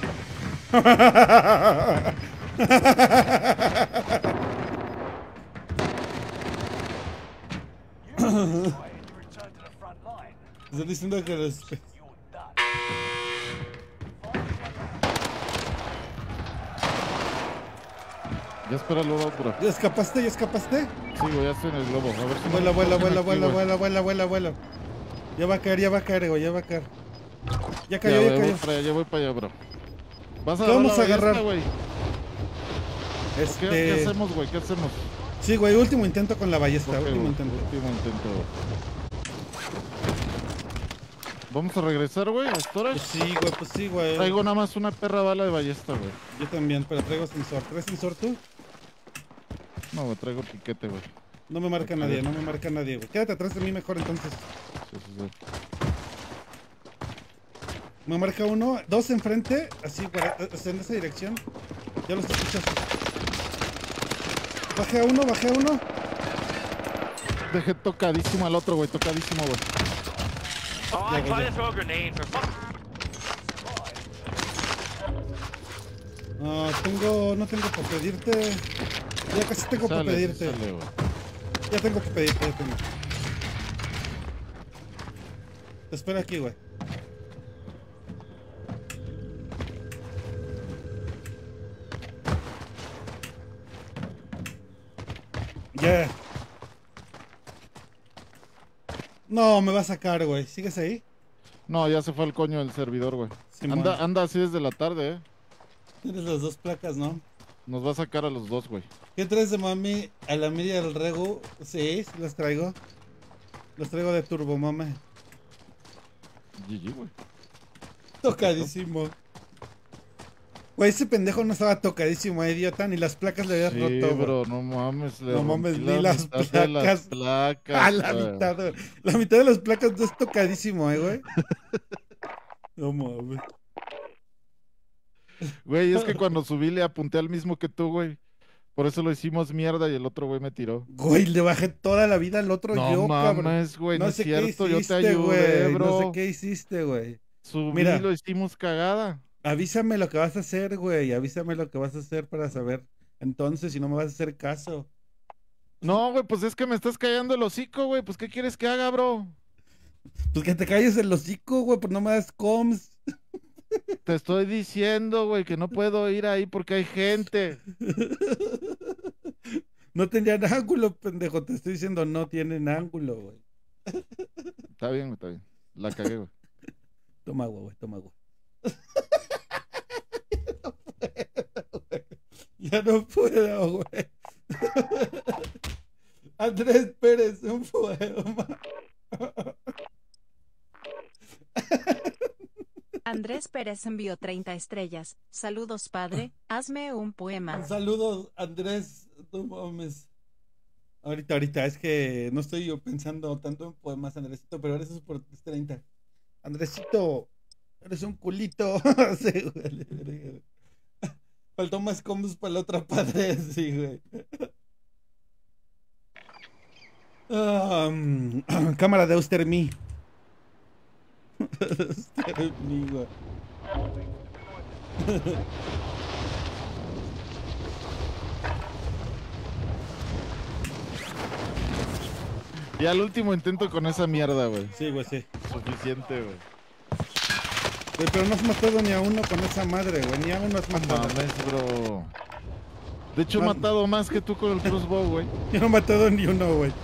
Están diciendo que los...
Ya espera luego, bro.
¿Ya escapaste?
Sí, güey, ya estoy en el globo. A ver si
Vuela,
no-
vuela,
no
vuela,
aquí,
vuela,
güey.
vuela, vuela. Ya va a caer, güey, ya va a caer. Ya
Ya,
cayó,
güey,
ya
voy
cayó.
para allá, ya voy para allá, bro. Vas a
¿Qué vamos
la
a agarrar?
ballesta, güey. ¿Qué hacemos, güey? ¿Qué hacemos?
Sí, güey, último intento con la ballesta,
Ok,
último
güey,
intento.
último intento, güey. ¿Vamos a regresar, güey, a storage?
Pues sí, güey.
Traigo nada más una perra bala de ballesta, güey.
Yo también, pero traigo sensor. ¿Traes sensor tú?
No, güey, traigo piquete, güey.
No me marca nadie, güey. Quédate atrás de mí mejor entonces.
Sí.
Me marca uno, dos enfrente, así, güey, en esa dirección. Ya los escuchas. Bajé a uno.
Dejé tocadísimo al otro, güey, tocadísimo, güey.
Oh, I tried to throw a grenade for fuck.
No tengo para pedirte. Ya casi tengo para pedirte.
Sale,
Ya tengo que pedirte, Te espero aquí, güey. Ya. No, me va a sacar, güey. ¿Sigues ahí?
No, ya se fue al coño del servidor, güey.
Simón.
Anda así desde la tarde,
Tienes las dos placas, ¿no?
Nos va a sacar a los dos, güey.
¿Qué traes de mami? A la mira del regu. Sí, los traigo. Los traigo de turbo, mame.
GG, güey.
Tocadísimo. Güey, ese pendejo no estaba tocadísimo, idiota. Ni las placas le habías roto, güey.
Bro, no mames.
No mames, ni las
placas.
A la mitad, güey. La mitad de las placas no es tocadísimo, güey. No mames.
Güey, es que cuando subí le apunté al mismo que tú, güey. Por eso lo hicimos mierda y el otro güey me tiró.
Güey, le bajé toda la vida al otro yo, cabrón.
No mames, güey, no es
sé
cierto,
qué
yo
hiciste,
te ayudé,
güey.
bro.
No sé qué hiciste, güey.
Subí
Mira.
y lo hicimos cagada.
Avísame lo que vas a hacer, güey. Avísame lo que vas a hacer para saber. Entonces, si no me vas a hacer caso.
No, güey, pues es que me estás callando el hocico, güey. Pues, ¿qué quieres que haga, bro?
Pues que te calles el hocico, güey, pues no me das coms.
Te estoy diciendo, güey, que no puedo ir ahí porque hay gente.
No tenían ángulo, pendejo. Te estoy diciendo, no tienen ángulo, güey.
Está bien, güey, está bien. La cagué, güey.
Toma agua, güey, toma agua. Ya no puedo, güey. Andrés Pérez, un poema.
Andrés Pérez envió 30 estrellas. Saludos, padre. Hazme un poema.
Saludos, Andrés. No mames. Ahorita, es que no estoy yo pensando tanto en poemas, Andresito, pero gracias por 30. Andresito, eres un culito. Sí, güey. Faltó más combos para la otra padre, sí, güey. Cámara de Auster-Me. Auster-Me, güey.
Ya el último intento con esa mierda, güey.
Sí, güey, sí.
Suficiente, güey.
Güey, pero no has matado ni a uno con esa madre, güey. Ni a uno has matado.
Mames, bro. De hecho, he matado más que tú con el crossbow, güey.
Yo no he matado ni uno, güey.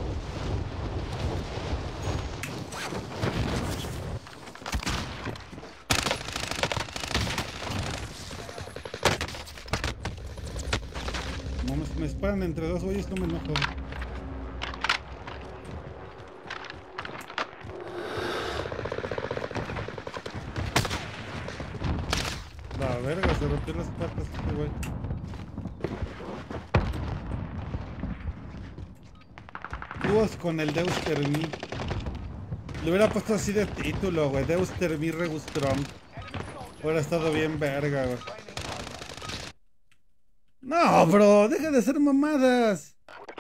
No, me disparan entre dos güeyes, no me enojo. La verga, se rompió las patas este güey. Dúos con el Deuster-Me. Le hubiera puesto así de título, güey. Deuster-Me Regustrom. Hubiera estado bien verga, güey. No, bro, deja de hacer mamadas.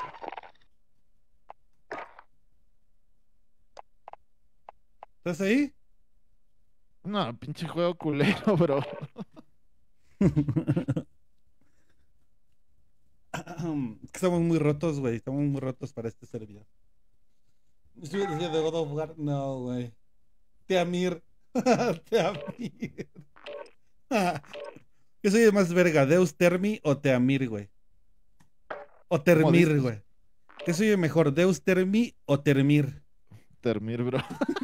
¿Estás ahí?
No, pinche juego culero, bro.
Estamos muy rotos, güey. Estamos muy rotos para este servidor. ¿Estoy diciendo de God of War? No, güey. Teamir. Teamir. ¿Qué soy de más verga? ¿Deuster-Me o Teamir, güey? O Termir, güey. ¿Qué soy de mejor? ¿Deuster-Me o Termir?
Termir, bro.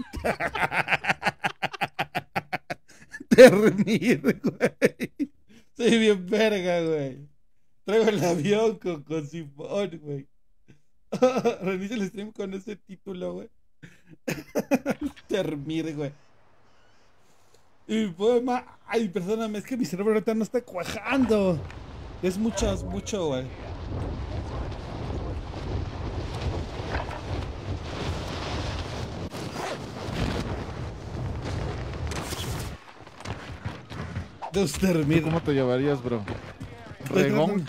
Termir, güey. Soy bien verga, güey. Traigo el avión con Simón, güey. Reinicia el stream con ese título, güey. Termir, güey. Y poema. Ay, perdóname, es que mi cerebro ahorita no está cuajando. Es mucho, güey. Termir.
¿Cómo te llevarías, bro? Regón.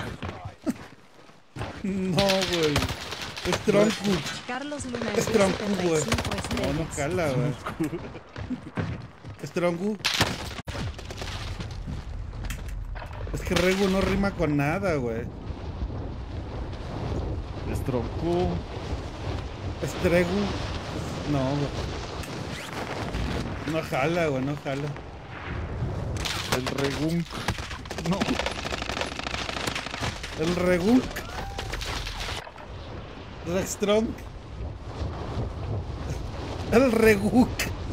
No, güey. Es tronco.
Carlos Luna
Es tronco, güey.
75
No,
estrellas.
no cala, güey. Es tronco. Es que Regu no rima con nada, güey.
Estronco.
Es Tregu. No, güey. No jala, güey, no jala.
El regún. No.
El Regu. Rextrong. El Regu.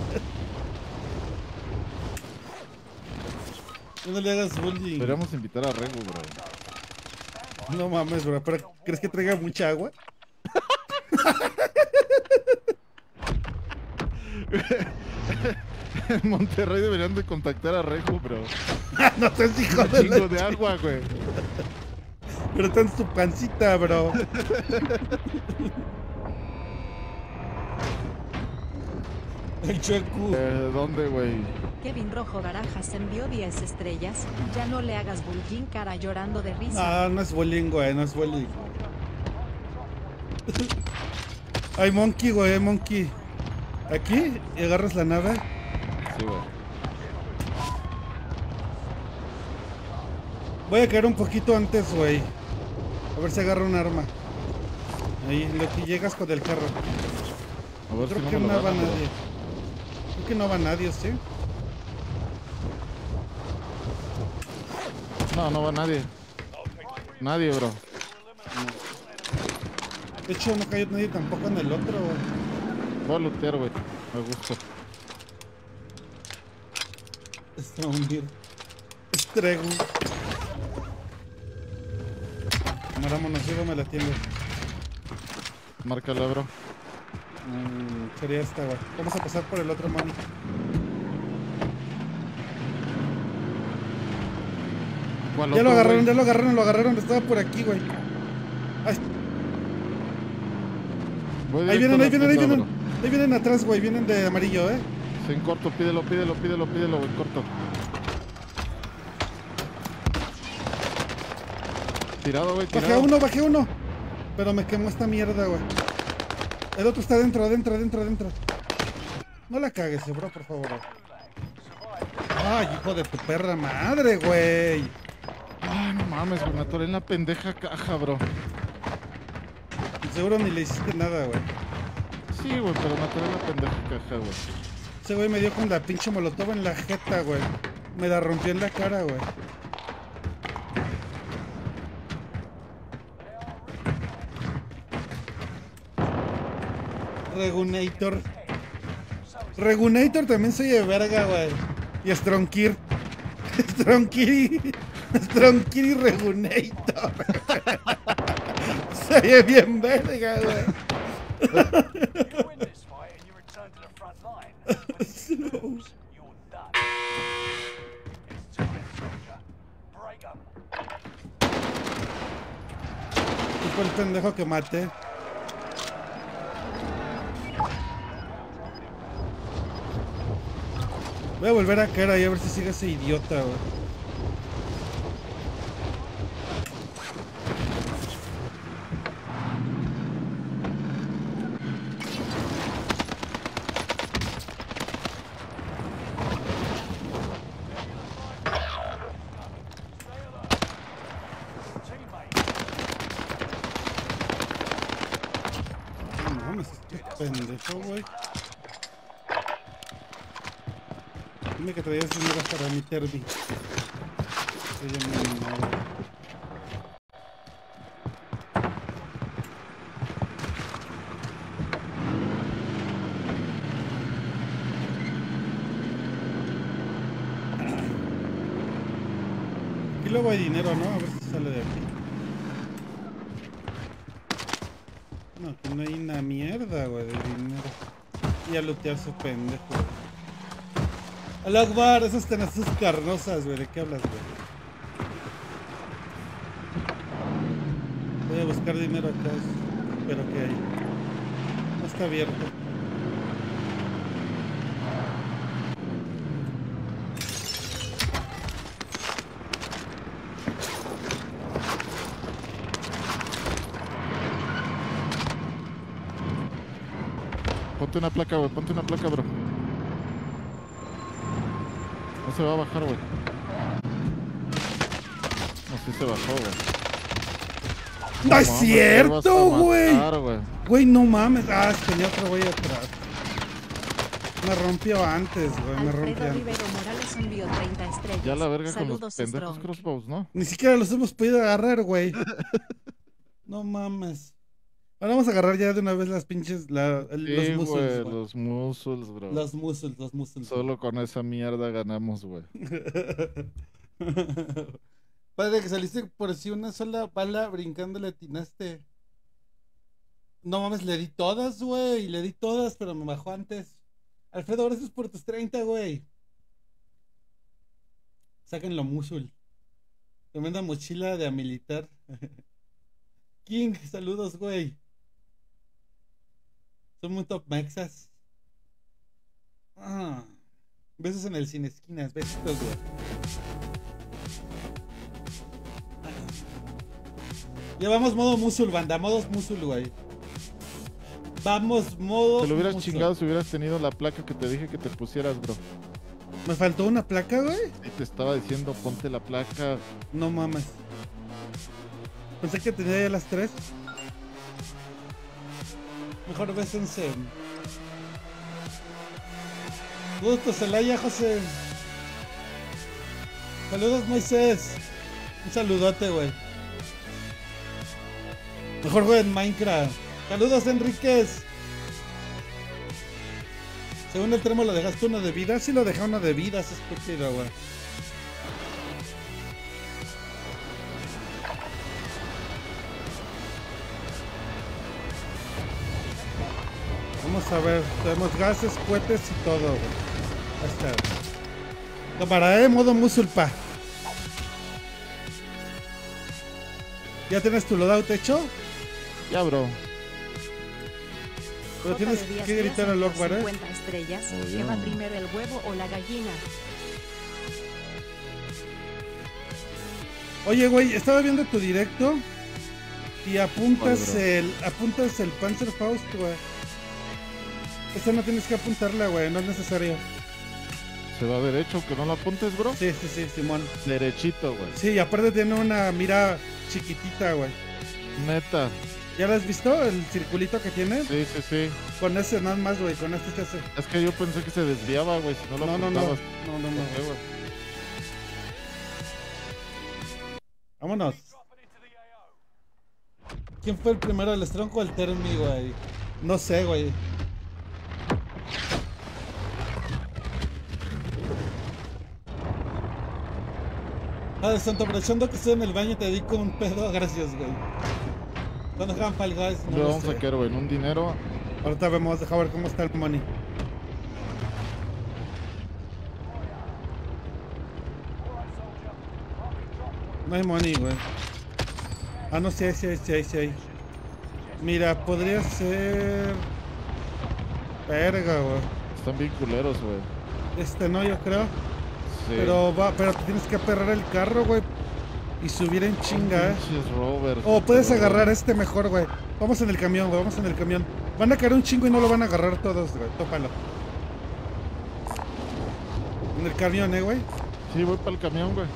No le hagas bullying.
Deberíamos invitar a Regu, bro.
No mames, bro. ¿Pero crees que traiga mucha agua?
En Monterrey deberían de contactar a Regu, bro.
No seas hijo
Un
de
chingo
la...
de agua, güey.
Pero está en su pancita, bro. El chueco.
¿Dónde, güey?
Kevin Rojo Barajas envió 10 estrellas. Ya no le hagas bullying, cara, llorando de risa.
No, no es bullying, güey, no es bullying. Hay monkey, güey, hay monkey. Aquí y agarras la nave.
Sí, güey.
Voy a caer un poquito antes, güey. A ver si agarro un arma. Ahí, lo que llegas con el carro.
A ver
Creo
si
que
no me
no
lo
va
ganan, bro.
nadie. Creo que no va nadie, ¿sí?
No, no va nadie. Nadie, bro.
De hecho, no cayó nadie tampoco en el otro, güey.
Voy a lootear, güey. Me gusta.
Está hundido. Estrego. Vámonos, llévame a la tienda.
Márcala, bro.
Sería esta, güey. Vamos a pasar por el otro money.
¿Cuál
Ya
otro,
lo agarraron,
güey?
lo agarraron. Estaba por aquí, güey. Ay,
Voy
ahí
directo
vienen,
a
ahí
la
vienen, ahí
tienda,
vienen. Ahí vienen atrás, güey. Vienen de amarillo,
bro. Sí, en corto, pídelo, güey. Corto. Tirado, güey, tirado.
Bajé uno. Pero me quemó esta mierda, güey. El otro está adentro. No la cagues, bro, por favor. Ay, hijo de tu perra madre, güey.
Ay, no mames, güey. Me atoré en la pendeja caja, bro.
Seguro ni le hiciste nada, güey.
Sí, güey, pero me atoré en la pendeja caja, güey.
Ese güey me dio con la pinche molotov en la jeta, güey. Me la rompió en la cara, güey. Regunator también soy de verga, güey. Y Stronkir. Stronkir y Regunator. Soy bien verga, güey. ¿Y fue el pendejo que maté? Voy a volver a caer ahí a ver si sigue ese idiota, güey. No mames, este pendejo, güey. Dime que traías dinero para mi Terbi. Aquí luego hay dinero, ¿no? A ver si sale de aquí. No, aquí no hay una mierda, güey, de dinero. Y a lootear su pendejo. Al Akbar, esas tenazas carnosas, güey. ¿De qué hablas, güey? Voy a buscar dinero acá. Pero que hay. No está abierto.
Ponte una placa, güey. Ponte una placa, bro. No se va a bajar, güey. No, sí se bajó, güey.
¡No es
mames,
cierto,
te vas a
güey!
matar, güey!
Güey, no mames. Ah, tenía otro güey atrás. Me rompió antes, güey. Me rompió
Alfredo
antes.
Rivero Morales envió 30 estrellas.
Ya la verga con
Saludos,
los pendejos
Strong.
crossbows, ¿no?
Ni siquiera los hemos podido agarrar, güey. No mames. Ahora vamos a agarrar ya de una vez las pinches. Los
Sí,
mussels,
güey,
güey.
los mussels, bro.
Los mussels.
Solo con esa mierda ganamos, güey.
Padre, que saliste por si una sola bala brincando le atinaste. No mames, le di todas, güey. Le di todas, pero me bajó antes. Alfredo, gracias por tus 30, güey. Sáquenlo, musul. Tremenda mochila de a militar. King, saludos, güey. Son muy top mexas. Ah, besos en el cine esquinas, besitos, güey. Llevamos modo musul, banda, modos musul, güey. Vamos, modo.
Te lo hubieras
musul.
chingado si hubieras tenido la placa que te dije que te pusieras, bro.
¿Me faltó una placa, güey?
Y te estaba diciendo, ponte la placa.
No mames. Pensé que tenía ya las 3. Mejor bésense. Gusto, Celaya, José. Saludos, Moisés. Un saludote, güey. Mejor jueguen Minecraft. Saludos, Enríquez. Según el tremo, ¿lo dejaste uno de vida? Sí, lo dejé uno de vida, es estúpido, güey. Vamos a ver, tenemos gases, cohetes y todo, güey. Ahí está. Cámara, modo musulpa. ¿Ya tienes tu loadout hecho?
Ya, bro.
Pero tienes
J de Díaz
que gritar
Díaz
al
envió
Akbar, ¿eh?
50 estrellas.
Oye.
¿Qué va primero, el huevo o la gallina?
Oye, güey, estaba viendo tu directo y apuntas
¿Cuál, bro?
apuntas el Panzerfaust, güey. Esa no tienes que apuntarla, güey, no es necesario.
Se va derecho, que no la apuntes, bro.
Sí, Simón.
Derechito, güey.
Sí, y aparte tiene una mira chiquitita, güey.
Neta.
¿Ya lo has visto? El circulito que tiene.
Sí, sí, sí.
Con ese nada más, güey, con este se hace.
Es que yo pensé que se desviaba, güey, si no lo
No,
apuntabas.
no.
¿Por qué, güey?
Vámonos. ¿Quién fue el primero, el Strong o el Termi, güey? No sé, güey. Ah, de Santo, aprovechando que estoy en el baño te dedico un pedo, gracias, güey. ¿Cuándo juegan Fall Guys? No
Le
lo
vamos
sé.
a quedar, güey, en un dinero.
Ahorita vemos, deja ver cómo está el money. No hay money, güey. Ah, no, sí hay. Mira, podría ser... Verga, güey.
Están bien culeros, güey.
No, yo creo.
Sí.
Pero te tienes que aperrar el carro, güey. Y subir en chinga,
Pinches rovers.
O puedes agarrar este mejor, güey. Vamos en el camión, güey, vamos en el camión. Van a caer un chingo y no lo van a agarrar todos, güey. Tópalo. En el camión, güey.
Sí, voy para el camión, güey.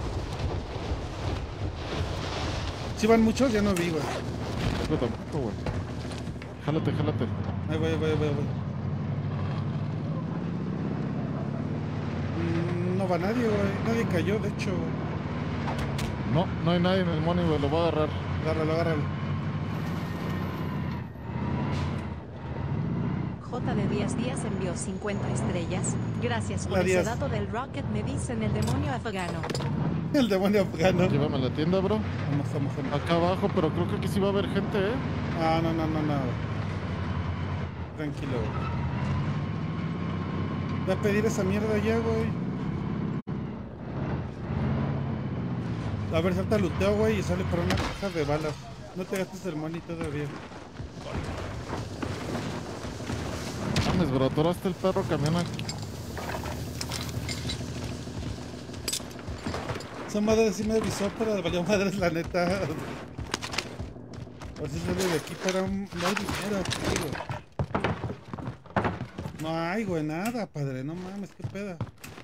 Si van muchos, ya no vi, güey.
Yo tampoco, güey. Jálate.
Ahí voy. No va nadie, güey. Nadie cayó, de hecho, güey.
No hay nadie en el money, güey. Lo voy a agarrar.
Agárralo.
J de Díaz Díaz envió 50 estrellas. Gracias por
La
ese
Díaz.
dato del Rocket, me dicen el demonio afgano.
El demonio afgano.
Llévame a la tienda, bro.
Vamos.
Acá abajo, pero creo que aquí sí va a haber gente, ¿eh?
Ah, no. Tranquilo, güey. Voy a pedir esa mierda ya, güey. A ver, salta luteo, güey, y sale para una caja de balas. No te gastes el money todavía.
Mames, bro, atoraste el perro camión aquí.
Esa madre sí me avisó, pero valió madres la neta. A ver si sale de aquí, pero no hay dinero aquí, güey. No hay, güey, nada, padre. No mames, qué peda.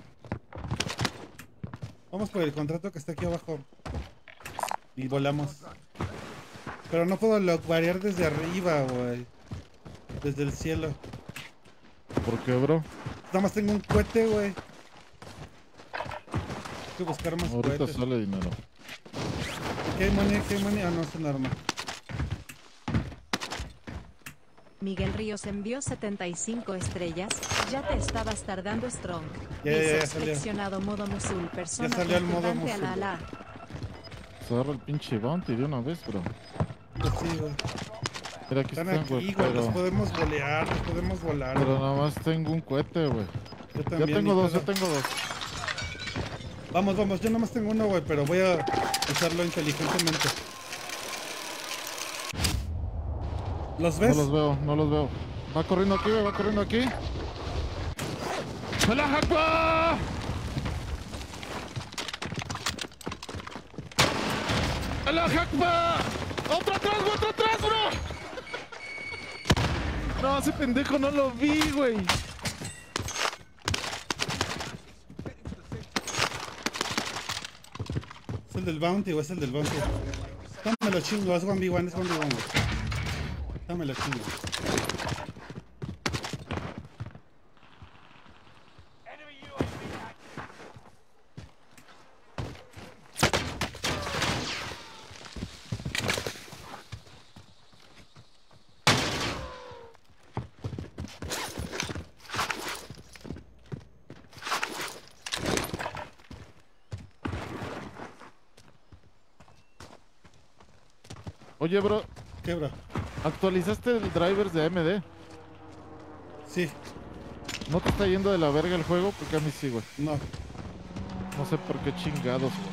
Vamos por el contrato que está aquí abajo. Y volamos. Pero no puedo variar desde arriba, güey. Desde el cielo.
¿Por qué, bro?
Nada más tengo un cohete, güey. Hay que buscar más
Ahorita
cohetes.
sale dinero.
¿Qué hay money? ¿Qué hay money? Ah, no, es un arma.
Miguel Ríos envió 75 estrellas. Ya te estabas tardando, Strong.
Ya
Dice,
salió.
seleccionado modo musul. Persona
Ya salió el modo
conjugante
musul.
a la.
Se agarra el pinche bounty de una vez, bro.
Pues sí, güey.
Mira, aquí
Están
están,
aquí,
güey.
güey. Los
Pero,
podemos volear, los podemos volar.
pero nada más tengo un cohete, güey.
Yo
Ya
también,
tengo
ni
dos,
pedo.
ya tengo dos.
Vamos, vamos. Yo nada más tengo uno, güey, pero voy a usarlo inteligentemente. ¿Los ves?
No los veo, no los veo. Va corriendo aquí, güey, va corriendo aquí. ¡Alá Akbar! ¡Alá Akbar! ¡Otro atrás, güey, otro atrás, bro! No, ese pendejo no lo vi, güey.
Es el del bounty, güey, es el del bounty. Dame lo chingo, es 1v1, es 1v1, güey. Dame lo chingo.
Oye, bro,
¿Qué, bro?
¿actualizaste el drivers de AMD?
Sí,
¿No te está yendo de la verga el juego? Porque a mí sí, güey.
no.
No sé por qué chingados, güey.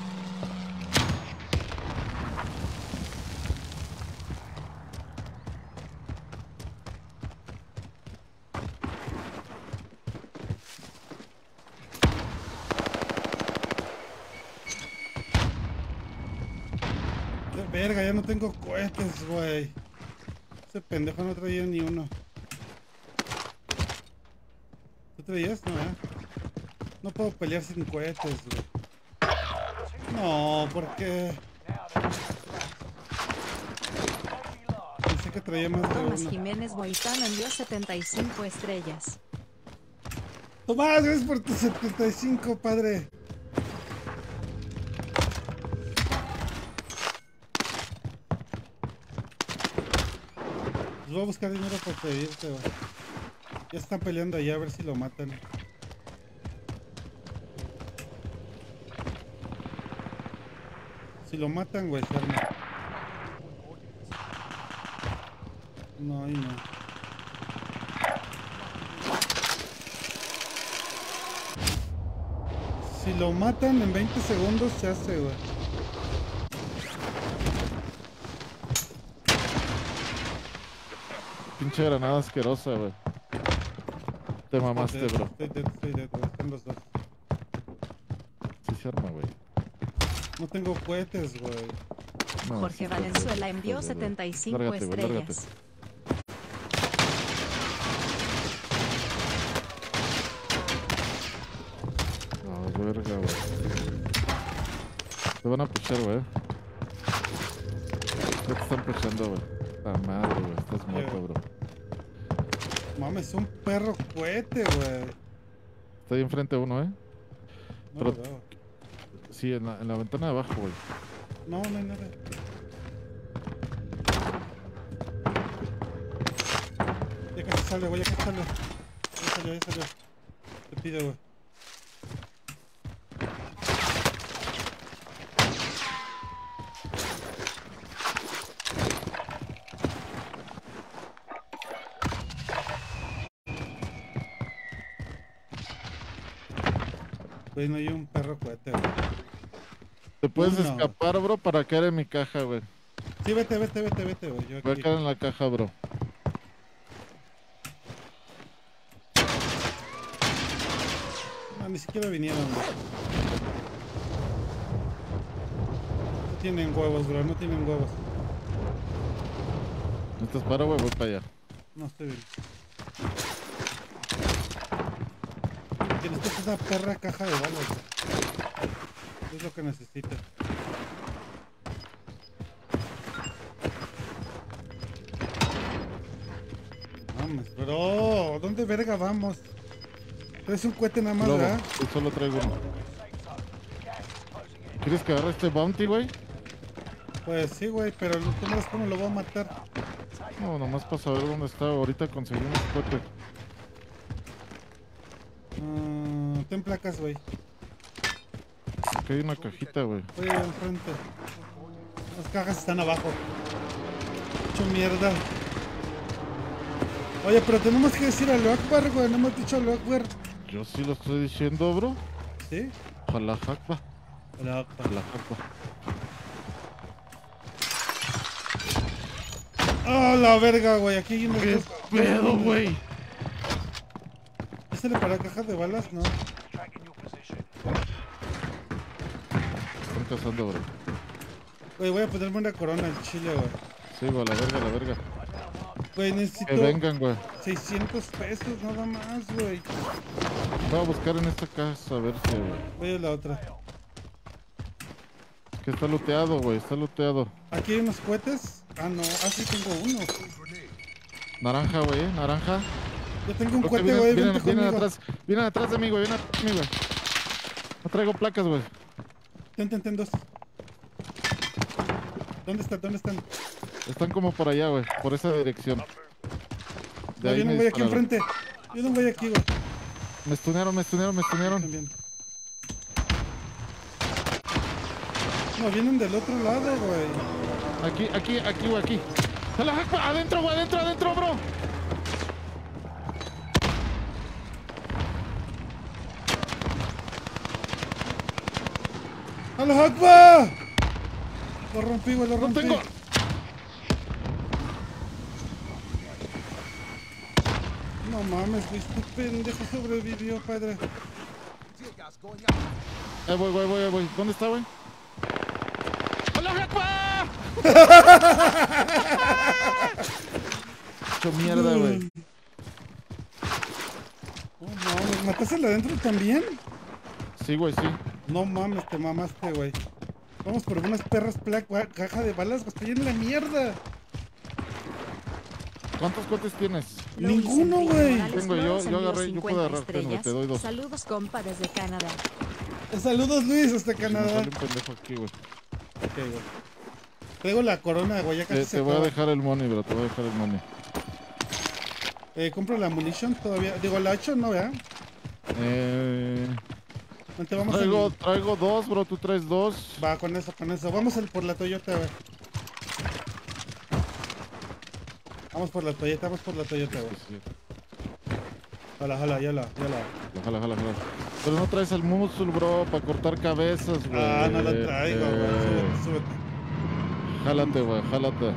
Qué verga, ya no tengo cohetes, güey. Ese pendejo no traía ni uno. ¿Tú traías? No, ¿eh? No puedo pelear sin cohetes, güey. No, ¿por qué? Pensé que traía más de
Tomás
uno.
Jiménez Boitán envió 75 estrellas.
Tomás, gracias por tus 75, padre. Pues voy a buscar dinero para pedirte, güey. Ya están peleando allá a ver si lo matan. Si lo matan, güey, se arma. No, ahí no. Si lo matan en 20 segundos se hace, güey.
Pinche granada asquerosa, güey. Te mamaste, bro.
Estoy dead, güey. Están los dos.
Sí se arma, güey.
No tengo cohetes, güey.
No, sí
Jorge
está
Valenzuela
feo,
envió
está feo, güey.
75
Lárgate, güey, lárgate.
estrellas.
No, verga, güey. Te van a pushar, güey. Ya te están pushando, güey. La madre, güey. Estás muerto, bro.
Mames, un perro cohete, güey.
Está ahí enfrente uno, ¿eh?
No
Pero-
lo veo.
Sí, en la ventana de abajo, güey.
No, no hay nada. Ya casi sale, güey, ya casi sale. Ya salió, ya salió. Te pido, güey. Güey, no hay un perro cohete, güey.
Te puedes
Uno.
escapar, bro, para caer en mi caja, güey.
Sí, vete, güey. Yo
Voy a
aquí.
caer en la caja, bro.
No, ni siquiera vinieron, güey. No tienen huevos, bro, no tienen huevos.
¿No estás para, güey? Voy para allá.
No estoy bien. Que necesitas esa perra caja de balas, güey. Es lo que necesitas. Vamos, bro. ¿Dónde verga vamos? Traes un cohete nada más,
Lobo,
¿verdad?
yo solo traigo uno. ¿Quieres que agarre este bounty, güey?
Pues sí, güey, pero tú no sabes cómo lo voy a matar.
No, nomás para saber dónde está. Ahorita conseguimos cohete.
Ten placas, güey.
Aquí hay una cajita, güey.
Voy al frente. Las cajas están abajo. Mucho mierda. Oye, pero tenemos que decir a lo Akbar, güey. No hemos dicho a lo Akbar.
Yo sí lo estoy diciendo, bro.
¿Sí?
Ojalá Hakba.
A lo Akbar.
Ojalá Hakba.
¡Oh, la verga, güey! Aquí hay unos
¿Qué
dos.
pedo, güey?
¿Este le para cajas de balas? No.
Están cazando, bro.
Güey, voy a ponerme una corona al chile, güey.
Sí, güey, a la verga, a la verga.
Güey,
Que
necesito
vengan, güey.
600 pesos nada más, güey.
Voy a buscar en esta casa a ver si...
Voy a la otra.
Que está looteado, güey. Está looteado.
Aquí hay unos cohetes. Ah, no. Ah, sí, tengo uno.
Naranja, güey, naranja.
Yo tengo un
Creo que
cohete, güey.
vienen
Vente conmigo.
atrás. Vienen atrás de mí, güey. Vienen atrás de mí, güey. No traigo placas, güey.
Ten dos. ¿Dónde están? ¿Dónde están?
Están como por allá, güey. Por esa dirección.
No, yo no
me
voy aquí
dispararon.
enfrente. Yo no voy aquí, güey.
Me stunearon, me stunearon, me stunearon.
También. No, vienen del otro lado, güey.
Aquí, güey, aquí. Adentro, güey, adentro, bro.
¡A los Akbar! Lo rompí, güey, lo
No
rompí.
tengo.
No mames, güey, este pendejo sobrevivió, padre.
Voy. ¿Dónde está, güey? ¡Hola, Hakba! Mucho mierda, güey.
Oh, mames, ¿mataste adentro también?
Sí, güey, sí.
No mames, te mamaste, güey. Vamos por unas perras caja de balas, güey, estoy en la mierda.
¿Cuántos cohetes tienes?
Ninguno, güey.
Tengo yo agarré, yo puedo agarrar, tengo, te doy 2.
Saludos, compa, desde Canadá.
Saludos, Luis, hasta
Me
Canadá.
sale un pendejo aquí, güey.
Ok, güey. Traigo la corona, güey, ya casi se
Te voy a
acaba.
dejar el money, bro, te voy a dejar el money.
Compro la munition todavía. Digo, la 8 no, ¿verdad? Vente, vamos
Traigo 2, bro, tú traes 2.
Va, con eso. Vamos por la Toyota, güey. Vamos por la Toyota, güey. Jala, yala.
Jala. Pero no traes el muscle, bro, para cortar cabezas, güey.
Ah, no lo traigo, güey. Súbete.
Jálate, güey, jálate.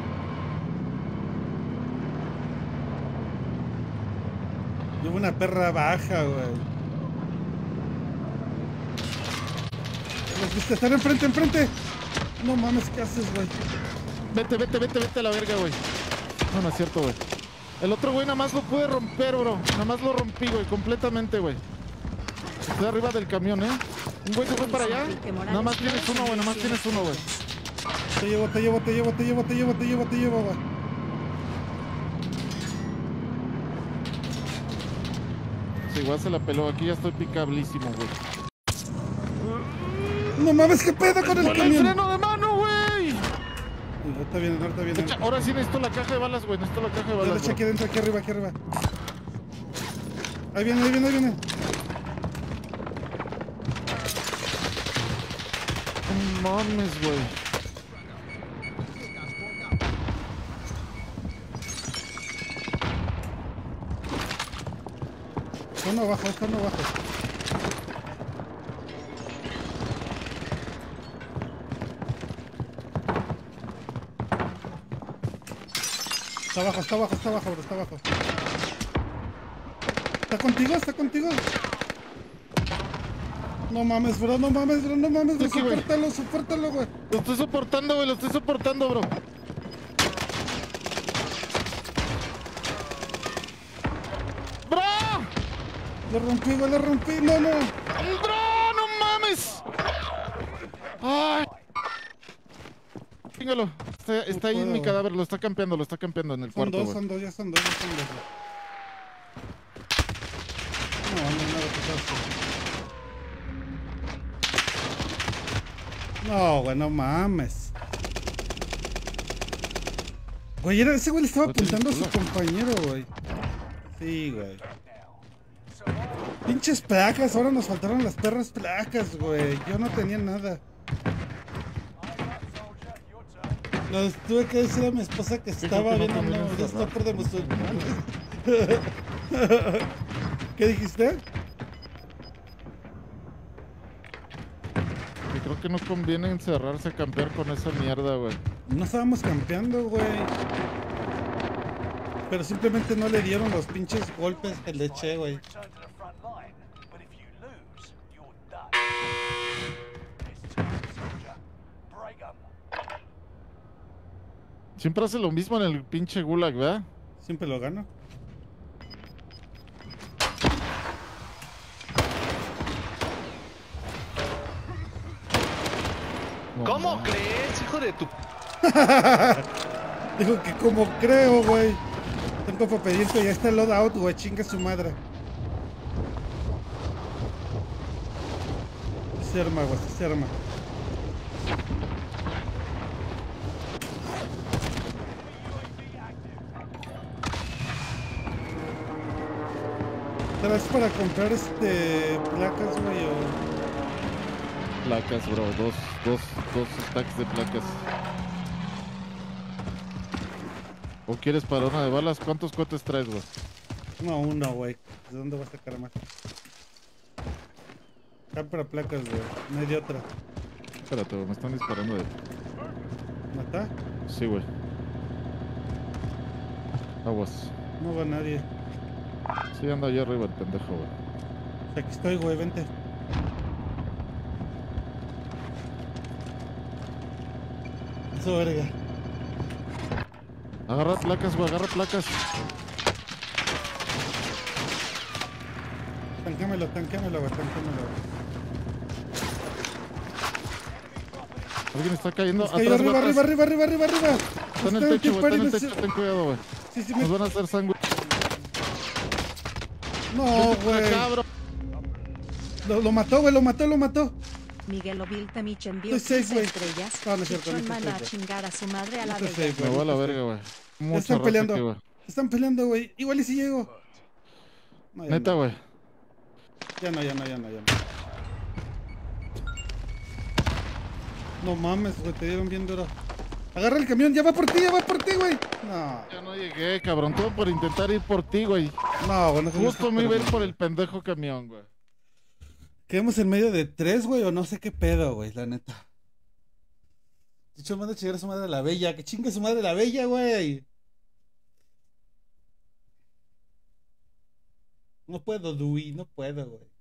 Llevo una perra baja, güey. ¿Los viste? Están enfrente. No mames, ¿qué haces, güey?
Vete a la verga, güey. No es cierto, güey. El otro güey nada más lo pude romper, bro. Nada más lo rompí, güey, completamente, güey. Estoy arriba del camión, ¿eh? Un güey se fue para allá. Nada más tienes uno, güey, güey.
Te llevo, güey.
Sí, igual se la peló. Aquí ya estoy picablísimo, güey.
No mames, ¿qué pedo con el
¡Con el
camión?
freno de mano, güey!
Ahorita viene.
Ahora sí necesito la caja de balas, güey. Necesito la caja de balas,
Derecha,
bro.
aquí adentro, aquí arriba. Ahí viene.
No mames, güey.
Están abajo. Está abajo, está abajo, está abajo, bro, está abajo. ¿Está contigo? ¿Está contigo? No mames, bro, no mames, bro, no mames, bro.
Sí, güey.
Sopórtalo, sopórtalo, güey.
Lo estoy soportando, güey, lo estoy soportando, bro. ¡Bro!
Lo rompí, güey, lo rompí. No, no.
¡Bro! ¡No mames! ¡Ay! Chingalo. Está ahí en mi
puedo.
cadáver, lo está campeando en el
Son
cuarto,
dos,
güey.
son dos, ya son dos, ya son dos. No, no, nada que pasa. No, güey, no mames. Güey, ese güey le estaba apuntando a su compañero, güey. Sí, güey. Pinches placas, ahora nos faltaron las perras placas, güey. Yo no tenía nada. Les tuve que decir a mi esposa que estaba
creo que no
viendo
conviene
no,
encerrar.
Stopper de musulmanes. ¿Qué dijiste?
Y creo que no conviene encerrarse a campear con esa mierda, güey.
No estábamos campeando, güey. Pero simplemente no le dieron los pinches golpes que le eché, güey.
Return to the front line, but if you lose, you're done. It's time, soldier. Break 'em.
Siempre hace lo mismo en el pinche gulag, ¿verdad?
Siempre lo gano.
No,
¿Cómo
no.
crees, hijo de tu...
Dijo que como creo, güey. Tengo para pedirte, ya está el loadout, güey. Chinga su madre. Se arma, güey, se arma. ¿Traes para comprar placas, güey? O...
Placas, bro. Dos stacks de placas. ¿O quieres para una de balas? ¿Cuántos cohetes traes, güey?
No, uno, güey. ¿De dónde vas a sacar más? Acá para placas, güey. No hay de otra.
Espérate, güey, me están disparando de...
¿Mata?
Sí, güey. Aguas.
No va nadie.
Sí, anda allá arriba el pendejo, güey.
Aquí estoy, güey, vente. Eso, verga.
Agarra placas, güey, agarra placas.
Tanquémelo, güey, tanquémelo.
Alguien está cayendo.
Nos cayó
Atrás,
arriba,
güey,
arriba.
Está en el techo, güey, está en el techo. Ten cuidado, güey.
Sí, sí,
Nos van a hacer sándwich.
No,
Vete para
güey.
acá, bro.
Lo mató, güey, lo mató.
Miguel Ovilta Mich envió
Estoy safe,
15
güey.
estrellas.
No, no es cierto, no
Chichón
estoy
manda a
safe,
chingar a su madre a la
No estoy
bella.
safe,
Me
güey.
voy a la
no estoy
verga, güey.
safe.
Mucha
Están
raza
peleando.
aquí, güey.
Están peleando, güey. Igual y si llego. No, ya
Neta,
no.
güey.
Ya no. No mames, güey, te dieron bien duro. Agarra el camión, ya va por ti, güey. No,
Ya no llegué, cabrón. Todo por intentar ir por ti, güey.
no, güey, no
Justo me iba a ir por el pendejo camión, güey.
Quedamos en medio de 3, güey, o no sé qué pedo, güey, la neta. Dicho, manda a chingar a su madre la bella. Que chingue su madre la bella, güey. No puedo, Dewey, no puedo, güey.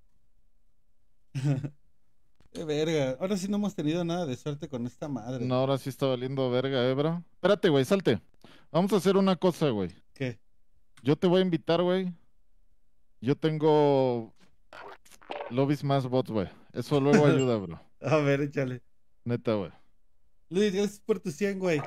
Qué verga. Ahora sí no hemos tenido nada de suerte con esta madre.
No, ahora sí está valiendo verga, bro. Espérate, güey, salte. Vamos a hacer una cosa, güey.
¿Qué?
Yo te voy a invitar, güey. Yo tengo lobbies más bots, güey. Eso luego ayuda, bro.
A ver, échale.
Neta, güey.
Luis, gracias por tu 100, güey.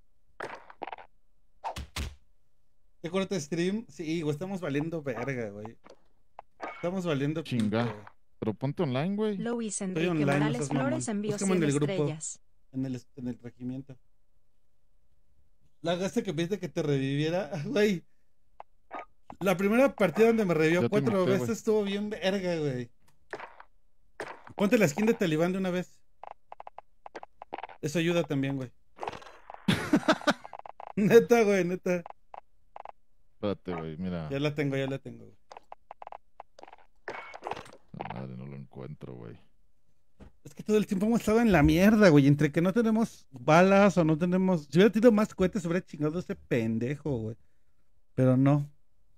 ¿Te acuerdas de stream? Sí, güey, estamos valiendo verga, güey. Estamos valiendo
Chinga.
pito, güey.
Pero ponte online, güey.
Luis
Estoy
Enrique
online, no
Morales
seas mamón.
Flores envió
Búscame en
100
el grupo.
estrellas.
En el regimiento. La gasta que pediste que te reviviera, güey. La primera partida donde me revivió
Ya te
4
invité,
veces
güey.
estuvo bien verga, güey. Ponte la skin de Talibán de una vez. Eso ayuda también, güey. Neta, güey, neta.
Espérate, güey, mira.
Ya la tengo, güey.
La madre, no lo encuentro, güey.
Es que todo el tiempo hemos estado en la mierda, güey. Entre que no tenemos balas o no tenemos... Si hubiera tenido más cohetes, hubiera chingado ese pendejo, güey. Pero no.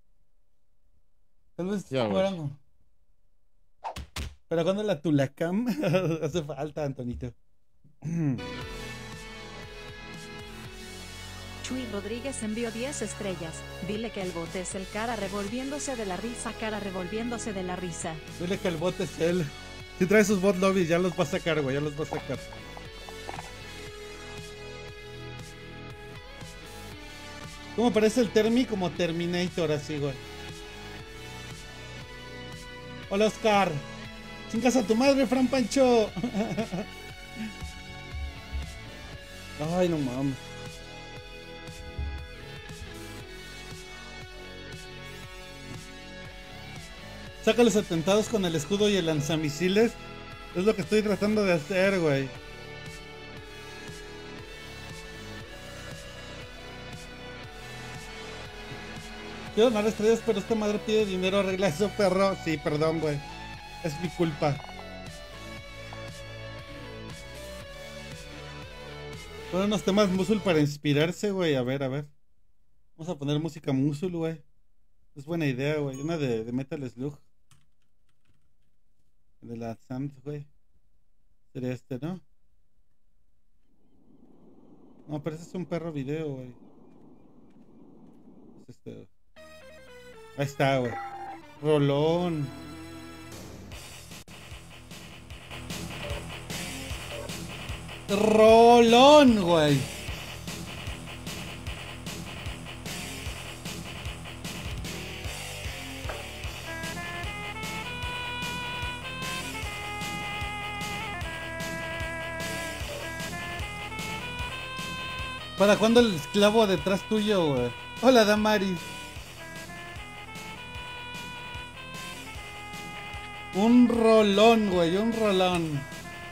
Tal vez
Ya, güey.
fueran... Pero cuando la Tulacam hace falta, Antonito.
Chuy Rodríguez envió 10 estrellas. Dile que el bote es el cara revolviéndose de la risa, cara revolviéndose de la risa.
Dile que el bot es él. Si trae sus bot lobbies, ya los va a sacar, güey. Ya los va a sacar. ¿Cómo parece el Termi? Como Terminator, así, güey. Hola, Oscar. Chingas a tu madre, Fran Pancho. Ay, no mames. Saca los atentados con el escudo y el lanzamisiles. Es lo que estoy tratando de hacer, güey. Quiero ganar estrellas, pero esta madre pide dinero. Arregla eso, perro. Sí, perdón, güey. Es mi culpa. Pon unos temas Musul para inspirarse, güey. A ver, a ver. Vamos a poner música Musul, güey. Es buena idea, güey. Una de Metal Slug. De la Sams, güey. Sería este, ¿no? No, pero ese es un perro video, güey. Es este, güey. Ahí está, güey. Rolón. Rolón, güey. ¿Para cuándo el esclavo detrás tuyo, güey? Hola, Damaris. Un rolón, güey, un rolón.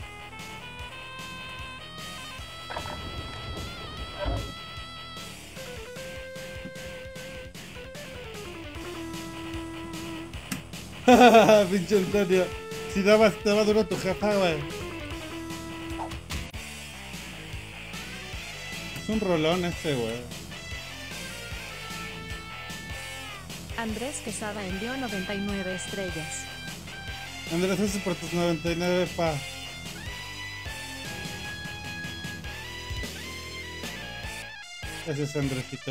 Pinche Antonio. Si daba duro tu jefa, güey. Es un rolón ese, güey.
Andrés Quesada envió 99 estrellas.
Andrés, eso por tus 99, pa. Gracias, Andresito.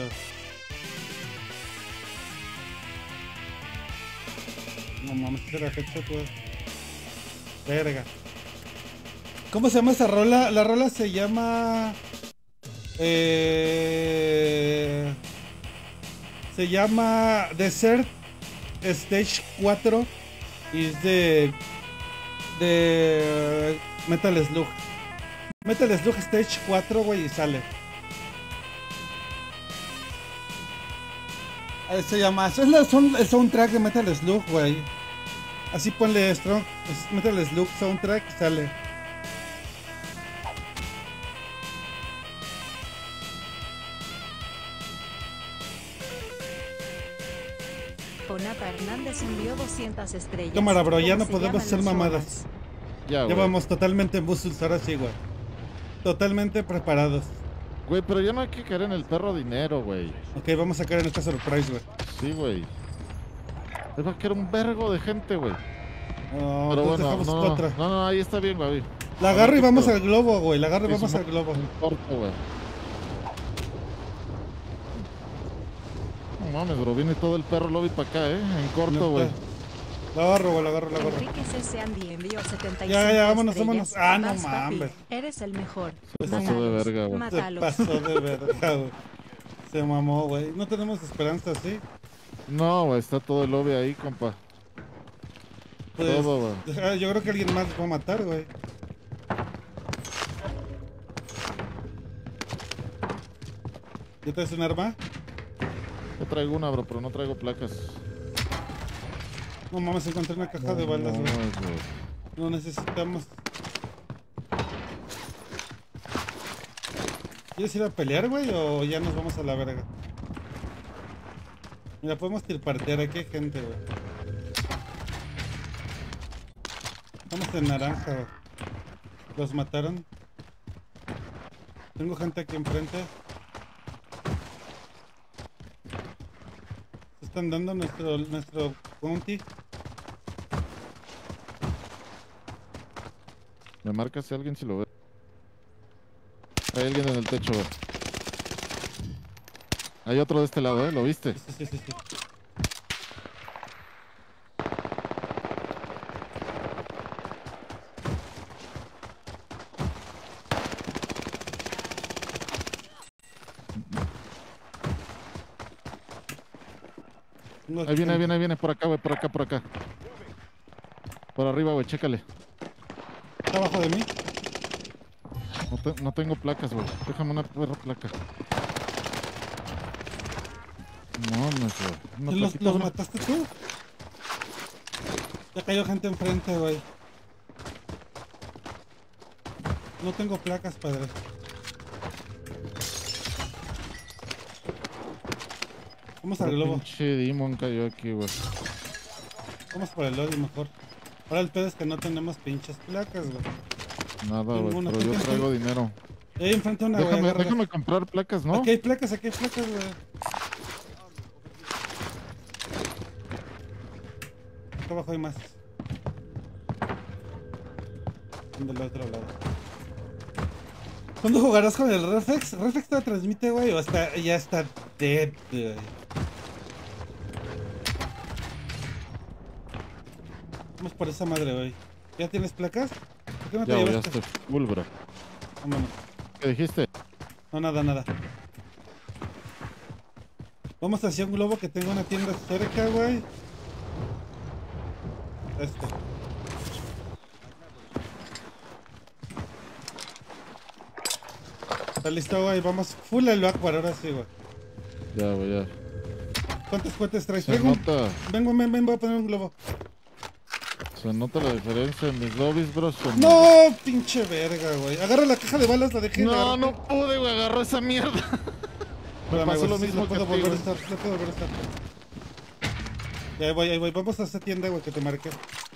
No mames, ¿qué era headshot, güey? Verga. ¿Cómo se llama esa rola? La rola se llama... Se llama Desert Stage 4 y es de Metal Slug. Metal Slug Stage 4, güey, y sale. Se llama, eso es el soundtrack de Metal Slug, güey. Así ponle Strong Metal Slug soundtrack y sale.
Jonata Hernández envió 200 estrellas.
Cámara, bro, ya
¿Cómo
no
se
podemos
llaman
hacer
los
mamadas.
robots?
Ya,
Ya
güey.
vamos totalmente en buses, ahora sí, güey. Totalmente preparados.
Güey, pero ya no hay que caer en el perro dinero, güey.
Ok, vamos a caer en esta surprise, güey.
Sí, güey. Ahí va a caer un vergo de gente, güey.
No,
Pero
entonces
bueno,
dejamos
no,
otra.
no, ahí está bien, güey.
La agarro y vamos
al
al globo, güey. La agarro y vamos al globo.
corto, güey. No mames, bro, viene todo el perro lobby para acá, en corto, güey.
La agarro, güey, la agarro.
Enrique C. Andy envió 75
Ya, vámonos,
estrellas.
vámonos. Ah, no
Vas, papi,
mames.
eres el mejor.
Se pasó de verga, güey.
Se
Mátalos.
pasó de verga, güey. Se mamó, güey. No tenemos esperanza, ¿sí?
No, güey, está todo el lobby ahí, compa.
Pues,
Todo, güey.
yo creo que alguien más va a matar, güey. ¿Ya traes un arma?
Yo traigo una, bro, pero no traigo placas.
No mames, encontré una caja de balas,
No,
güey.
güey.
No necesitamos. ¿Quieres ir a pelear, güey? ¿O ya nos vamos a la verga? Mira, podemos tirpartear. Aquí hay gente, güey. Estamos en naranja, güey. Los mataron. Tengo gente aquí enfrente. Se están dando nuestro bounty.
Me marca si alguien si lo ve. Hay alguien en el techo, güey. Hay otro de este lado, ¿lo viste?
Sí.
Ahí viene, por acá, güey, por acá. Por arriba, güey, chécale.
¿Está abajo de mí?
No tengo placas, güey. Déjame una perra placa. No, güey.
¿Los mataste tú? Ya cayó gente enfrente, güey. No tengo placas, padre. Vamos al globo.
Pinche Demon cayó aquí, güey.
Vamos por el lobby mejor. Ahora el pedo es que no tenemos pinches placas, güey.
Nada, güey, pero yo traigo dinero.
Y ahí enfrente una, güey.
Déjame comprar placas, ¿no?
Aquí hay placas, güey. Acá abajo hay más. Del otro lado. ¿Cuándo jugarás con el Reflex? ¿Reflex te transmite, güey? ¿O ya está dead, güey? Vamos por esa madre, güey. ¿Ya tienes placas? ¿Por qué no te
Ya,
llevaste?
ya estoy full, bro.
Vámonos.
¿Qué dijiste?
No, nada. Vamos hacia un globo que tenga una tienda cerca, güey. Está listo, güey. Vamos full al Akbar, ahora sí, güey.
Ya, güey, ya.
¿Cuántos cohetes traes?
Se nota.
Ven, voy a poner un globo.
Se nota la diferencia en mis lobbies, bro.
No, pinche verga, güey. Agarra la caja de balas, la dejé.
No pude, güey. Agarró esa mierda. Me pasó lo mismo que
puedo
a ti,
volver a
güey.
estar, Ya, ahí voy. Vamos a esa tienda, güey, que te marqué.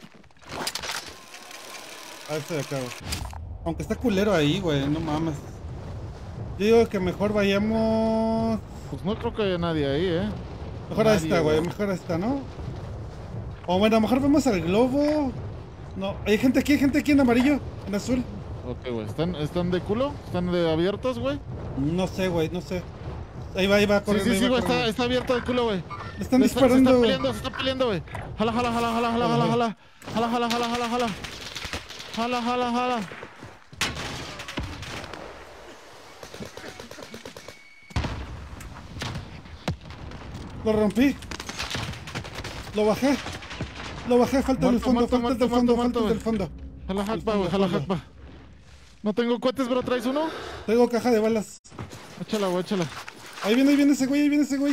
A este de acá, güey. Aunque está culero ahí, güey. No mames. Yo digo que mejor vayamos...
Pues no creo que haya nadie ahí,
Mejor a esta, güey. Mejor a esta, ¿no? O bueno, mejor vamos al globo. No, hay gente aquí en amarillo, en azul.
Ok, güey. ¿Están de culo? ¿Están de abiertos, güey?
No sé, güey, no sé. Ahí va corriendo.
Sí, güey, está abierto de culo, güey.
Están disparando, güey.
Se está peleando, güey. Jala.
Lo rompí. Lo bajé, falta del fondo.
Jala hackba, güey, jala hackba. No tengo cohetes, bro, ¿traes uno?
Tengo caja de balas.
Échala, güey, échala.
Ahí viene ese güey,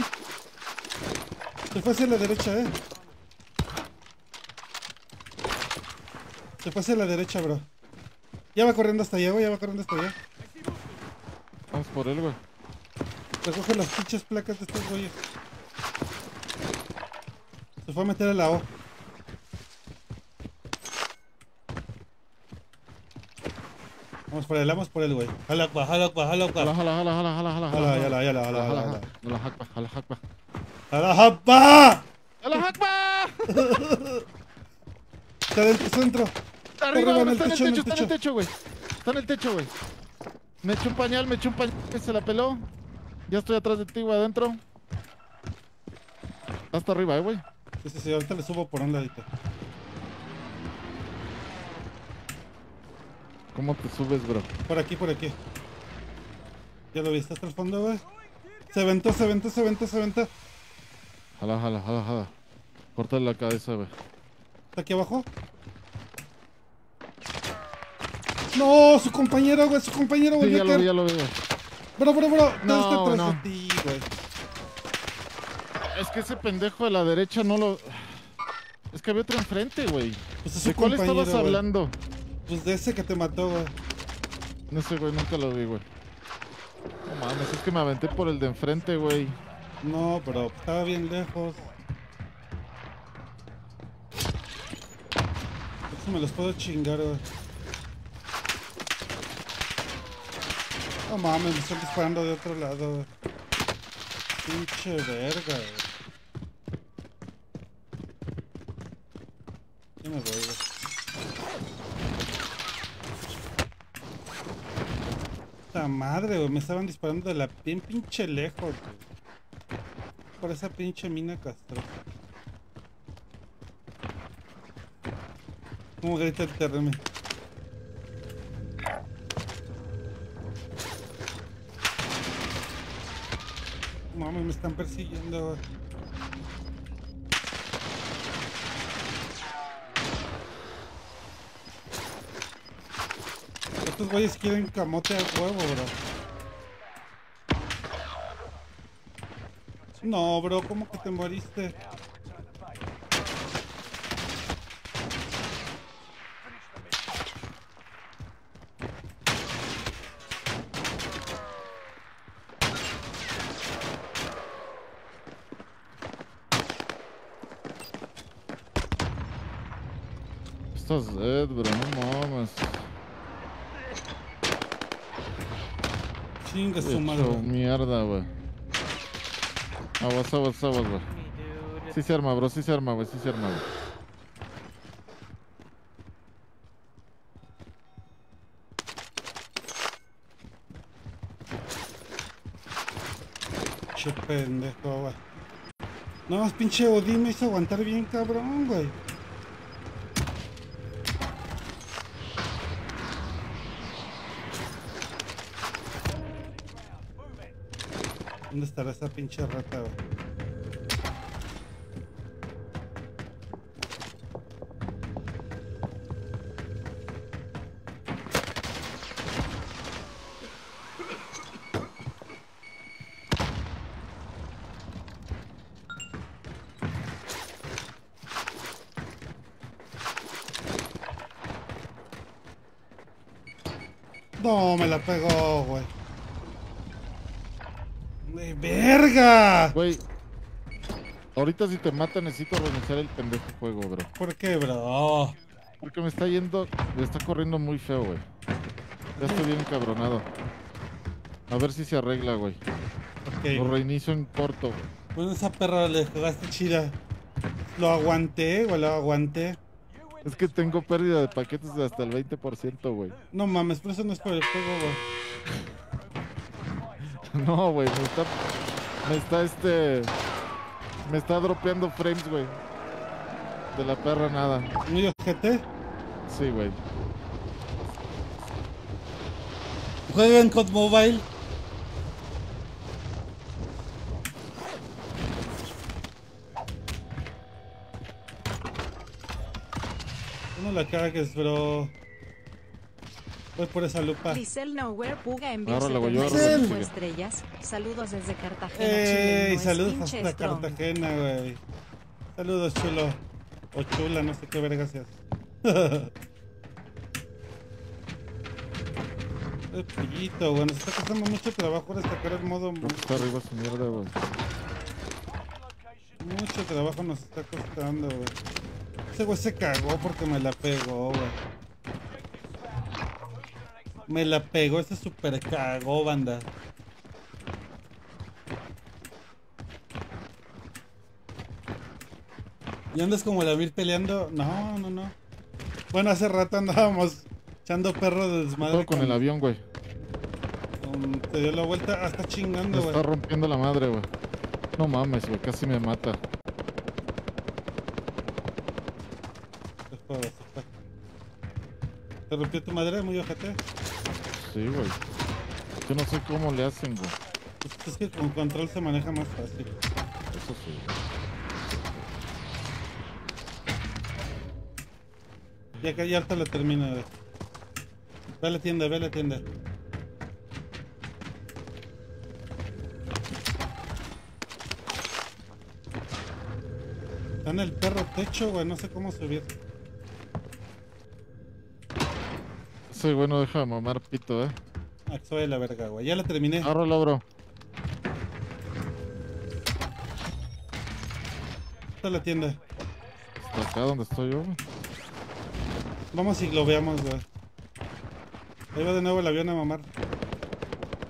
Se fue hacia la derecha, Se fue hacia la derecha, bro. Ya va corriendo hasta allá, güey,
Vamos por él, güey.
Recoge las pinches placas de estos güeyes. Se fue a meter a la O. Vamos por él, güey. Jala,
Jala.
Jala, Está del centro.
Arriba, bro, está en el techo, güey. Me eché un pañal, se la peló. Ya estoy atrás de ti, güey, adentro. Hasta arriba, güey.
Sí, ahorita le subo por un ladito.
¿Cómo te subes, bro?
Por aquí. Ya lo viste hasta el fondo, güey. Se aventó.
Jala. Córtale la cabeza, güey.
¿Está aquí abajo? No, su compañero, güey.
Sí,
volvió a caer.
ya lo vi, güey.
Bro.
No,
está atrás
no.
de ti, güey.
Es que ese pendejo de la derecha no lo... Es que había otro enfrente, güey.
Pues es su
¿De cuál
compañero,
estabas
güey.
hablando?
Pues de ese que te mató, güey.
No sé, güey, nunca lo vi, güey. No mames, es que me aventé por el de enfrente, güey.
No, pero estaba bien lejos. Eso me los puedo chingar, güey. No mames, me están disparando de otro lado. Pinche verga, güey. Ya me voy, güey. Puta madre, güey. Me estaban disparando de la bien pinche lejos, güey. Por esa pinche mina Castro. ¿Cómo grita el TRM? Mami, me están persiguiendo. Estos güeyes quieren camote al huevo, bro. No, bro, ¿cómo que te moriste?
Estás dead, bro, no mames.
Chinga su
Hecho
madre.
mierda, güey. Aguas, güey. Sí se arma, bro, sí se arma, güey.
Che pendejo, güey. No más pinche Odín me hizo aguantar bien cabrón, güey. ¿Dónde estará esa pinche rata, güey? No, me la pegó, güey. ¡De verga!
Güey, ahorita si te mata necesito reiniciar el pendejo juego, bro.
¿Por qué, bro?
Porque me está corriendo muy feo, güey. Ya estoy bien encabronado. A ver si se arregla, güey. Lo
Ok.
reinicio en corto, güey.
Bueno, esa perra le jugaste chida. Lo aguanté, güey, lo aguanté.
Es que tengo pérdida de paquetes de hasta el 20%, güey.
No mames, pero eso no es por el juego, güey.
No, güey, me está dropeando frames, güey. De la perra nada.
Muy ojete.
Sí, güey.
Juega en COD Mobile. No la cagues, bro. Voy por esa lupa.
Giselle Nowhere Puga envió
Agárrala, güey,
75
agárrala.
estrellas. Saludos desde Cartagena, Chile.
¡Ey!
No es
Saludos
pinche
hasta
strong.
Cartagena, güey. Saludos, chulo. O chula, no sé qué verga seas. El pillito, güey. Nos está costando mucho trabajo ahora sacar el modo.
Creo que está arriba su mierda, güey.
Mucho trabajo nos está costando, güey. Ese güey se cagó porque me la pegó, güey. Me la pegó, ese super cagó, banda. ¿Y andas como la Vir peleando? No, no, no. Bueno, hace rato andábamos echando perro de desmadre.
Todo con el avión, güey.
Te dio la vuelta, está chingando,
Me
güey.
está rompiendo la madre, güey. No mames, güey, casi me mata.
Se fue. ¿Te rompió tu madre muy ojete?
Sí, güey. Yo no sé cómo le hacen, güey.
Pues es que con control se maneja más fácil.
Eso sí, güey.
Ya que ya te lo termino, güey. Ve a la tienda, ve a la tienda. Está en el perro techo, güey, no sé cómo subir.
Sí, güey, no deja de mamar pito,
Ah, soy la verga, güey. Ya la terminé.
Agárrala, bro.
Está la tienda.
Está acá donde estoy yo, güey.
Vamos y lo veamos, güey. Ahí va de nuevo el avión a mamar.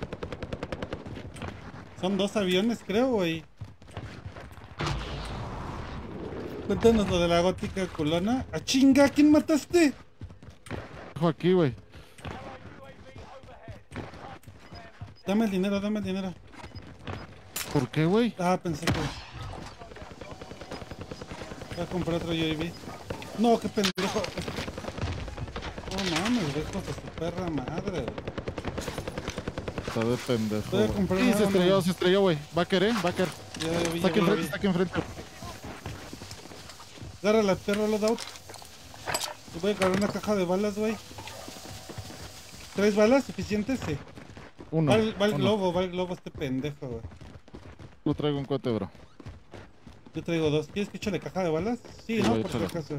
Son 2 aviones, creo, güey. Cuéntanos lo de la gótica culona. ¡Ah, chinga! ¿Quién mataste?
Dejo aquí, güey.
Dame el dinero, dame el dinero.
¿Por qué, güey?
Ah, pensé que... Voy a comprar otro UAV. No, qué pendejo. No mames, hijos de su perra madre, güey.
Está de pendejo.
Voy a
güey.
comprar
Sí,
una-
se estrelló, güey. Backer, Backer.
Ya vi,
Está aquí
ya vi, ya
enfrente,
vi.
está aquí enfrente.
Agarra la perra loadout. Te voy a cargar una caja de balas, güey. 3 balas suficientes, sí.
Uno.
Va el
uno.
globo este pendejo, güey.
Yo traigo un cohete, bro.
Yo traigo 2. ¿Quieres que échale caja de balas? Sí,
Sí,
¿no?
güey,
Por si
échale.
acaso.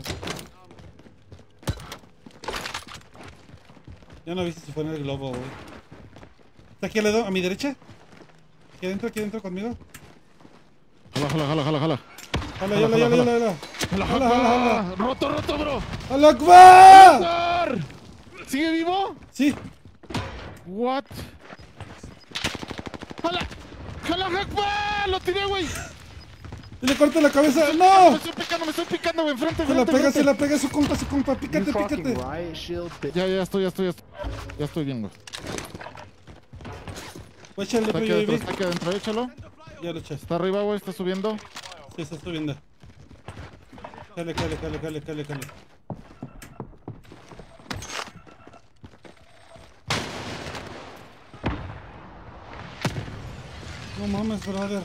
Ya no viste si fue en el globo, güey. ¿Está aquí al lado, a mi derecha? Aquí adentro conmigo.
Jala.
Jala.
Jala.
Jala.
Roto, bro.
¡Al Akbar!
¡Actor! ¿Sigue vivo?
Sí.
What? ¡Jala! Akbar! ¡Lo tiré, güey!
¡Y le corto la cabeza!
Me
¡No!
estoy picando, güey. Enfrente.
Se la pega a su compa. Pícate.
Riot shield, bitch.
Ya estoy. Ya estoy bien, güey.
Voy a echarle
Está
otro UAV.
aquí adentro, échalo.
Ya lo eché.
Está arriba, güey, está subiendo.
Sí, está subiendo. Cale. No mames, brother.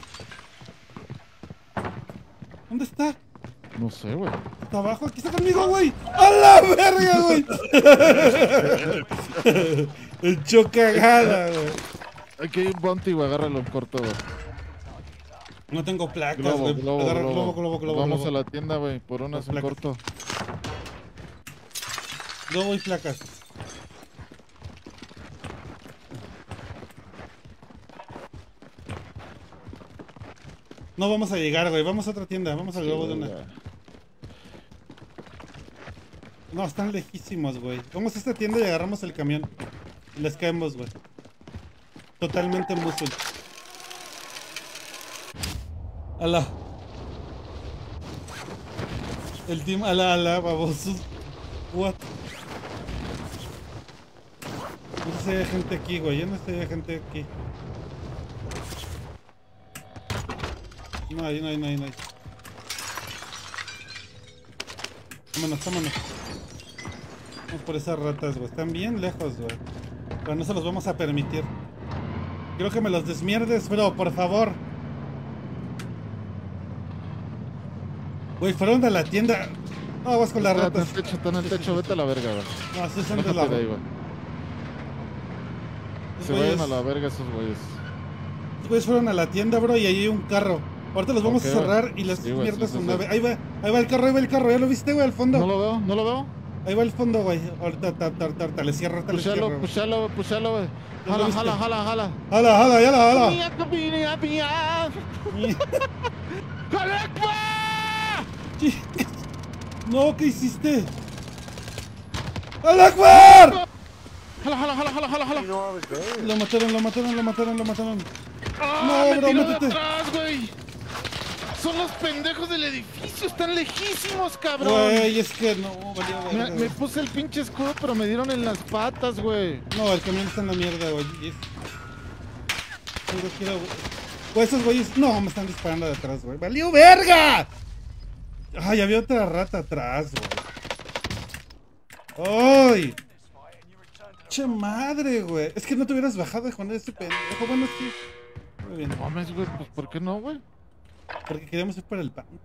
¿Dónde está?
No sé, güey.
Está abajo, aquí está conmigo, güey. ¡A la verga, güey! Echó cagada, güey.
Aquí hay un bounty, güey, agárralo en corto, güey.
No tengo placas,
Globo,
güey.
globo,
Agarra
globo.
globo.
Vamos a la tienda, güey, por unas en
placas.
corto.
Globo y placas. No vamos a llegar, güey. Vamos a otra tienda. Vamos al globo de una. No, están lejísimos, güey. Vamos a esta tienda y agarramos el camión. Y les caemos, güey. Totalmente musul. Ala. El team ala, babosos. What? No sé si hay gente aquí, güey. Yo no sé si hay gente aquí. No hay. Vámonos. Vamos por esas ratas, güey. Están bien lejos, güey. Pero no se los vamos a permitir. Quiero que me los desmierdes, bro, por favor. Güey, fueron a la tienda. No, vas con las ratas.
Está en el techo, vete a la verga, güey.
No, sí son de la...
Déjate de ahí, güey. Se vayan a la verga esos güeyes.
Los güeyes fueron a la tienda, bro, y ahí hay un carro. Ahorita los vamos
Ok,
a cerrar
güey.
y les
Sí, güey,
mierdas
sí,
su
sí,
nave.
sí.
Ahí va el carro, ¿ya lo viste, güey, al fondo?
No lo veo.
Ahí va el fondo, güey. Ahorita le cierro,
Pushalo, güey.
¿Ya lo viste?
Jala.
Jala, ya la jala.
¡Jala, Akbar!
No, ¿qué hiciste? ¡Al Akbar!
Jala.
You know I was there.
Lo mataron.
¡Ah,
No,
me
bro,
tiró de
métete.
atrás, güey! Son los pendejos del edificio, están lejísimos, cabrón.
Güey, es que no, valió
Me
verga.
puse el pinche escudo, pero me dieron en las patas, güey.
No, el camión está en la mierda, güey. Güey, esos güeyes... No, me están disparando de atrás, güey. ¡Valió verga! Ay, había otra rata atrás, güey. ¡Ay! ¡Che madre, güey! Es que no te hubieras bajado, Juan, de ese pendejo. Bueno, sí. Muy bien.
Mames, güey, pues ¿por qué no, güey?
Porque queríamos ir por el pan.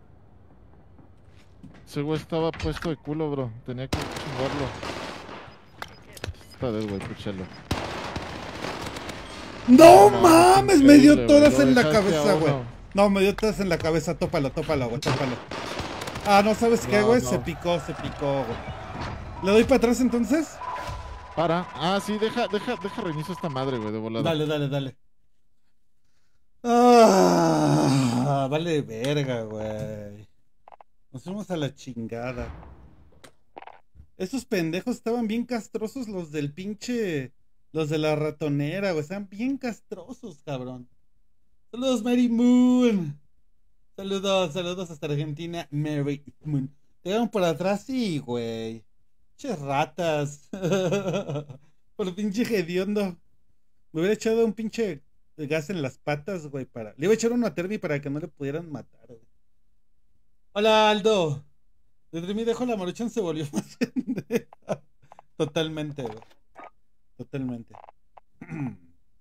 Ese güey estaba puesto de culo, bro. Tenía que chingarlo. Está dead, güey, puchalo.
¡No
No,
mames!
es
Me dio
increíble,
todas
güey, lo
en la
dejaste
cabeza,
a
güey.
uno.
No, me dio todas en la cabeza. Tópalo, güey, tópalo. Ah, no, ¿sabes qué,
No,
güey?
no.
Se picó, güey. ¿Le doy para atrás entonces?
Para. Ah, sí, deja reinicio esta madre, güey, de volada.
Dale. Ah, vale verga, güey. Nos fuimos a la chingada. Esos pendejos estaban bien castrosos, los del pinche... Los de la ratonera, güey. Estaban bien castrosos, cabrón. Saludos, Mary Moon. Saludos hasta Argentina, Mary Moon. ¿Te llegaron por atrás? Sí, güey. Che ratas. Por pinche hediondo. Me hubiera echado un pinche gas en las patas, güey, le iba a echar uno a Termi para que no le pudieran matar, güey. Hola, Aldo. Desde mi dejo la Maruchan se volvió más pendeja. Totalmente, güey. Totalmente. Voy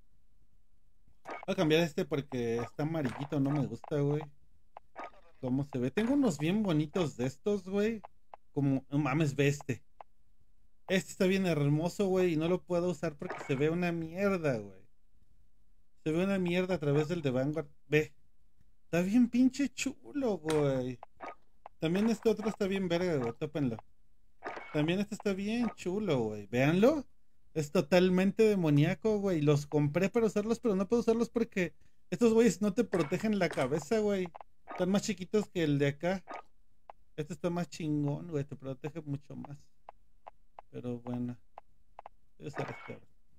a cambiar este porque está amarillito, no me gusta, güey. ¿Cómo se ve? Tengo unos bien bonitos de estos, güey. Como, no mames, ve este. Este está bien hermoso, güey, y no lo puedo usar porque se ve una mierda, güey. Se ve una mierda a través del de Vanguard. Ve. Está bien pinche chulo, güey. También este otro está bien verga, güey. Tópenlo. También este está bien chulo, güey. Véanlo. Es totalmente demoníaco, güey. Los compré para usarlos, pero no puedo usarlos porque estos güeyes no te protegen la cabeza, güey. Están más chiquitos que el de acá. Este está más chingón, güey. Te protege mucho más. Pero bueno. Voy a usar este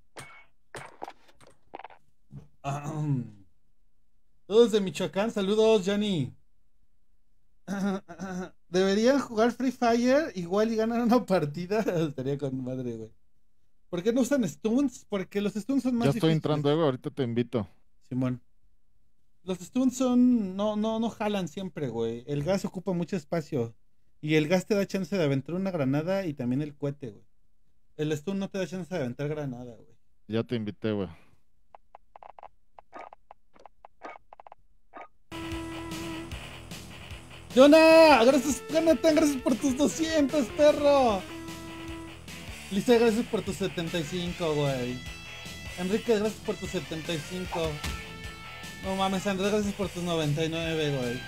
ahora. Saludos de Michoacán. Saludos, Johnny. Deberían jugar Free Fire igual y ganar una partida. Estaría con madre, güey. ¿Por qué no usan stuns? Porque los stuns son más
Ya estoy
difíciles.
entrando, güey. Ahorita te invito.
Simón. Los stuns son... No jalan siempre, güey. El gas ocupa mucho espacio. Y el gas te da chance de aventar una granada y también el cohete, güey. El stun no te da chance de aventar granada, güey.
Ya te invité, güey.
¡Jonah! Gracias, Jonathan, gracias por tus 200, perro. Lisa, gracias por tus 75, güey. Enrique, gracias por tus 75. No mames, Andrés, gracias por tus 99, güey.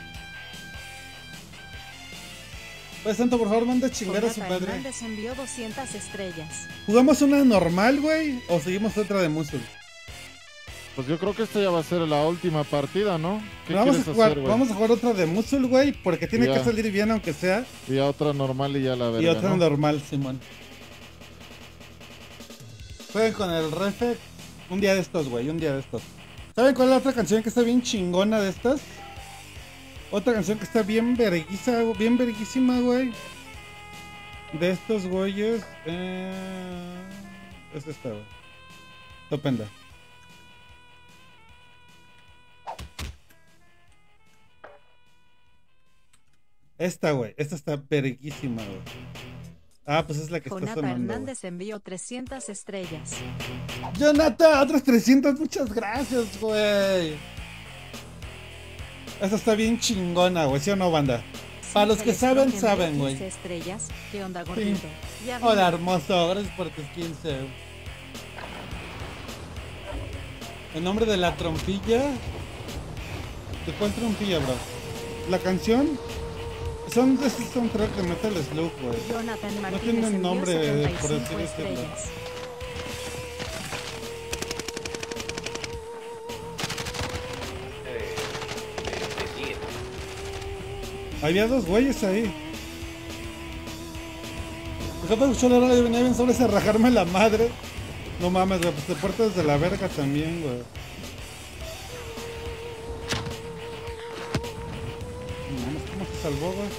Pues Santo, por favor, manda chingar a su
Jonathan
padre.
Hernández envió 200 estrellas.
¿Jugamos una normal, güey? ¿O seguimos otra de Musul?
Pues yo creo que esta ya va a ser la última partida, ¿no? ¿Qué
Vamos
quieres
a jugar,
hacer, güey?
vamos a jugar otra de Musul, güey, porque tiene
Ya.
que salir bien aunque sea.
Y ya otra normal y ya la verga,
Y otra
¿no?
normal, Simón. Jueguen con el Refe un día de estos, güey, un día de estos. ¿Saben cuál es la otra canción que está bien chingona de estas? Otra canción que está bien verguísima, güey. De estos güeyes. Es esta, güey. Tópenla. Esta, güey. Esta está verguísima, güey. Ah, pues es la que está
Jonathan
sonando, güey.
Hernández envió 300 estrellas.
Jonathan, otras 300, muchas gracias, güey. Esta está bien chingona, güey, ¿sí o no, banda? Para los que saben, saben, güey.
15 estrellas. ¿Qué onda, gordito? Ya
Hola,
vine.
hermoso, gracias por tus 15. En nombre de la trompilla. ¿De cuál trompilla, bro? La canción son de ese soundtrack de Metal Slug, güey.
Jonathan Martínez
tienen
envió
nombre, por
75
así decirlo.
estrellas.
Había dos güeyes ahí. Dejá de escuchar la radio, venía bien sobre ese rajarme la madre. No mames, güey, pues te portas de la verga también, güey. No mames, ¿cómo se salvó, güey?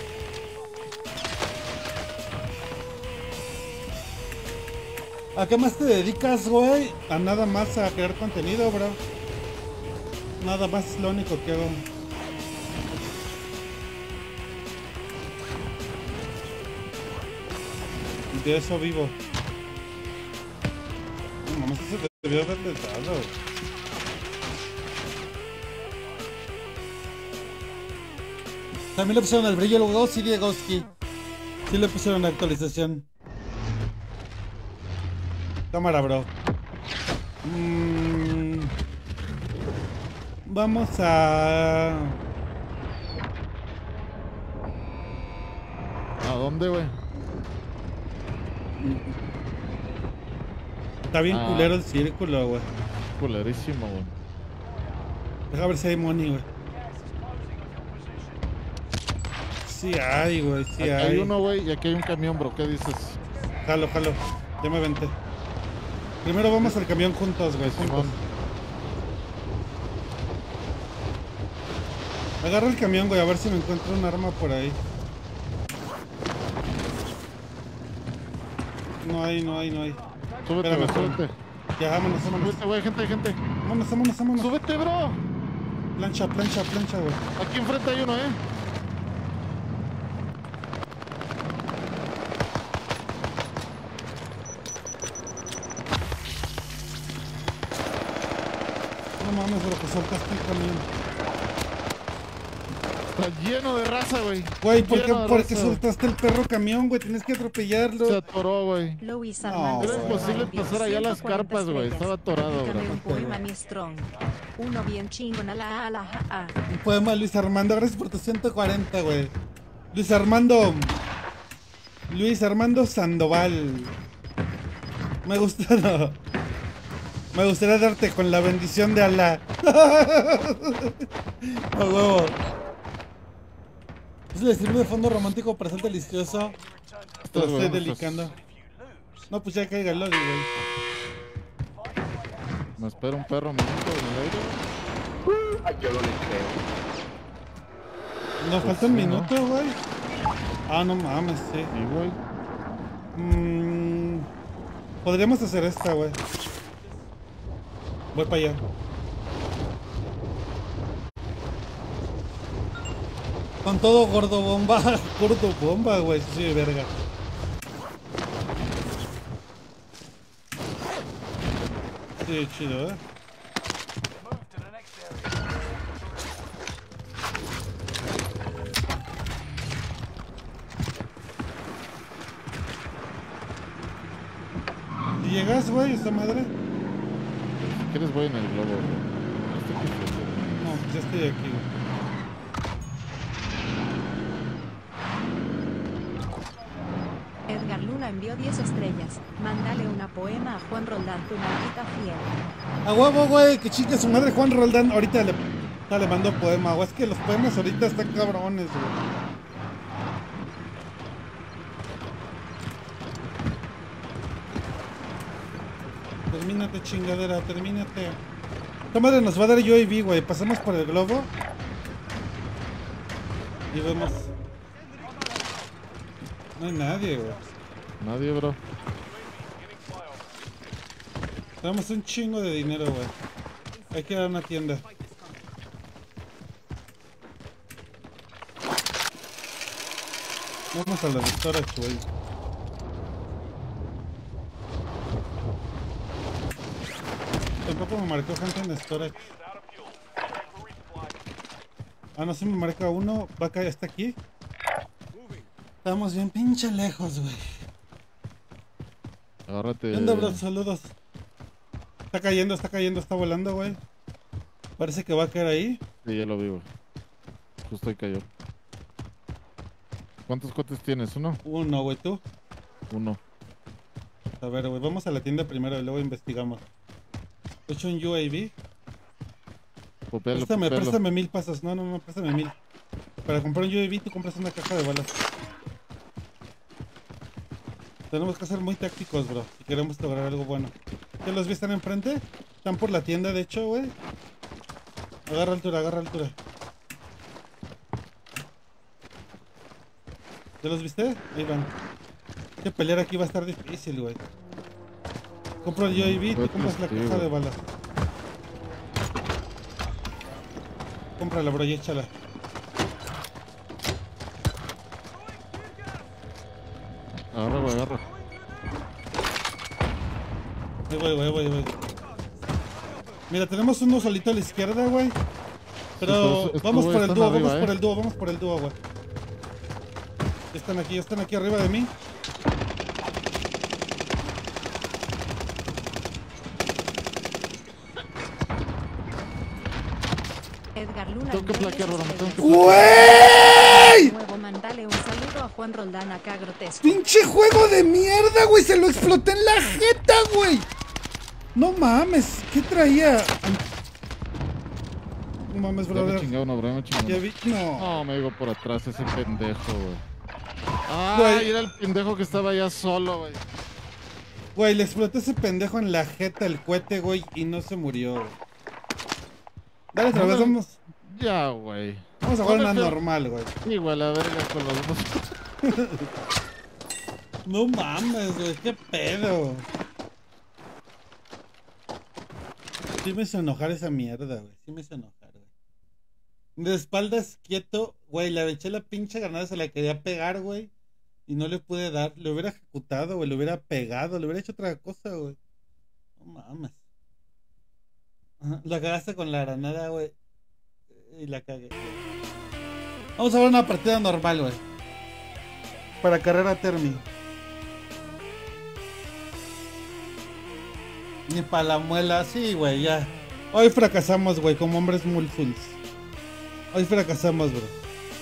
¿A qué más te dedicas, güey? A nada más a crear contenido, bro. Nada más es lo único que hago. De eso vivo. No mames, eso debió haberle dado. También le pusieron el brillo al juego, sí, Diegoski. Sí le pusieron la actualización. Cámara, bro. Vamos a...
¿A dónde, güey?
Está bien
Ah.
culero el círculo, güey.
Culerísimo, güey.
Deja ver si hay money, güey. Sí hay, güey, sí
Aquí
hay.
hay uno, güey, y aquí hay un camión, bro. ¿Qué dices?
Jalo. Ya me venté. Primero vamos al camión juntos, güey, juntos.
Simón.
Agarra el camión, güey, a ver si me encuentro un arma por ahí. No hay.
Súbete,
Espérame,
güey, súbete.
Ya, vámonos.
Súbete, güey, gente.
Vámonos.
Súbete, bro.
Plancha, güey.
Aquí enfrente hay uno,
No mames, bro, pues soltaste el camión.
Está lleno de raza, güey.
Güey, ¿por
Lleno de
qué
raza.
soltaste el perro camión, güey? Tienes que atropellarlo.
Se atoró, güey.
Luis
No,
Armando
era
Sandoval
imposible
envió
pasar allá a las
140
carpas, güey.
estrellas.
Estaba atorado,
Dedícame
bro.
un poema, mi strong. Uno bien chingón a la.
Un poema, Luis Armando. Gracias por tu 140, güey. Luis Armando Sandoval. Me gusta, no. Me gustaría darte con la bendición de Alá. A huevo. Es el estilo de fondo romántico para ser delicioso. Te lo estoy delicando. No, pues ya caiga el lobby, güey.
Me espera un perro minuto en el aire.
Yo no le creo.
Nos falta un minuto, güey. Ah, no mames, sí.
Sí, güey.
Podríamos hacer esta, güey. Voy para allá. Con todo gordo bomba, güey. Sí, verga. Sí, chido,
Move to the next area.
¿Y llegas, güey, esta madre?
Si quieres voy en el globo, güey.
No, pues ya estoy aquí, güey.
Edgar Luna envió 10 estrellas. Mándale una poema a Juan Roldán, tu maldita fiel.
A huevo, güey, que chingue su madre Juan Roldán. Ahorita le mando poema, güey. Es que los poemas ahorita están cabrones, güey. Termínate, chingadera, termínate. Esta madre nos va a dar UAV, güey. Pasamos por el globo. Y vemos. No hay nadie, güey.
Nadie, bro.
Tenemos un chingo de dinero, güey. Hay que ir a una tienda. Vamos a la de storage, güey. Tampoco me marcó gente en storage. Ah, no, sí me marca uno. Va acá, está aquí. Estamos bien pinche lejos, güey.
Agárrate.
¿Qué onda, bro? Saludos. Está cayendo, está volando, güey. Parece que va a caer ahí.
Sí, ya lo vi, güey. Justo ahí cayó. ¿Cuántos cohetes tienes? ¿Uno?
Uno, güey, tú.
Uno.
A ver, güey, vamos a la tienda primero y luego investigamos. He hecho un UAV.
Popealo,
Préstame 1000 pasos. No, préstame 1000. Para comprar un UAV tú compras una caja de balas. Tenemos que ser muy tácticos, bro, si queremos lograr algo bueno. ¿Ya los vi? ¿Están enfrente? Están por la tienda, de hecho, güey. Agarra altura. ¿Ya los viste? Ahí van. Que pelear aquí va a estar difícil, güey. Compro el UAV, tú compras la caja de balas. Cómprala, bro, y échala.
Agarra, güey, agarra.
Ahí voy. Mira, tenemos uno solito a la izquierda, güey. Pero vamos por el dúo, vamos por el dúo, güey. Ya están aquí arriba de mí.
Edgar Luna
Tengo que
envió
plaquear,
10
bro, tengo que
¡Güey!
Nuevo, mandale un saludo a Juan Roldán acá grotesco.
¡Pinche juego de mierda, güey! ¡Se lo exploté en la jeta, güey! No mames, ¿qué traía? No mames,
Ya me
brother.
chingado uno, bro, me chingado.
Ya vi. No.
No, me digo por atrás ese pendejo, güey. Ah,
Güey.
era el pendejo que estaba allá solo, güey.
Güey, le exploté ese pendejo en la jeta el cohete, güey, y no se murió, güey. Dale otra vez, vamos.
Ya, güey.
Vamos a jugar una normal, güey.
Igual a verga con los dos.
No mames, güey, qué pedo. Sí me hizo enojar esa mierda, güey. Sí me hizo enojar, güey. De espaldas quieto, güey, le eché la pinche granada, se la quería pegar, güey. Y no le pude dar. Le hubiera ejecutado, güey, le hubiera pegado, le hubiera hecho otra cosa, güey. No mames. Ajá, la cagaste con la granada, güey. Y la cagué, güey. Vamos a ver una partida normal, güey. Para carrera Termi. Ni para la muela, sí, güey, ya. Hoy fracasamos, güey, como hombres mulfuls. Hoy fracasamos, bro.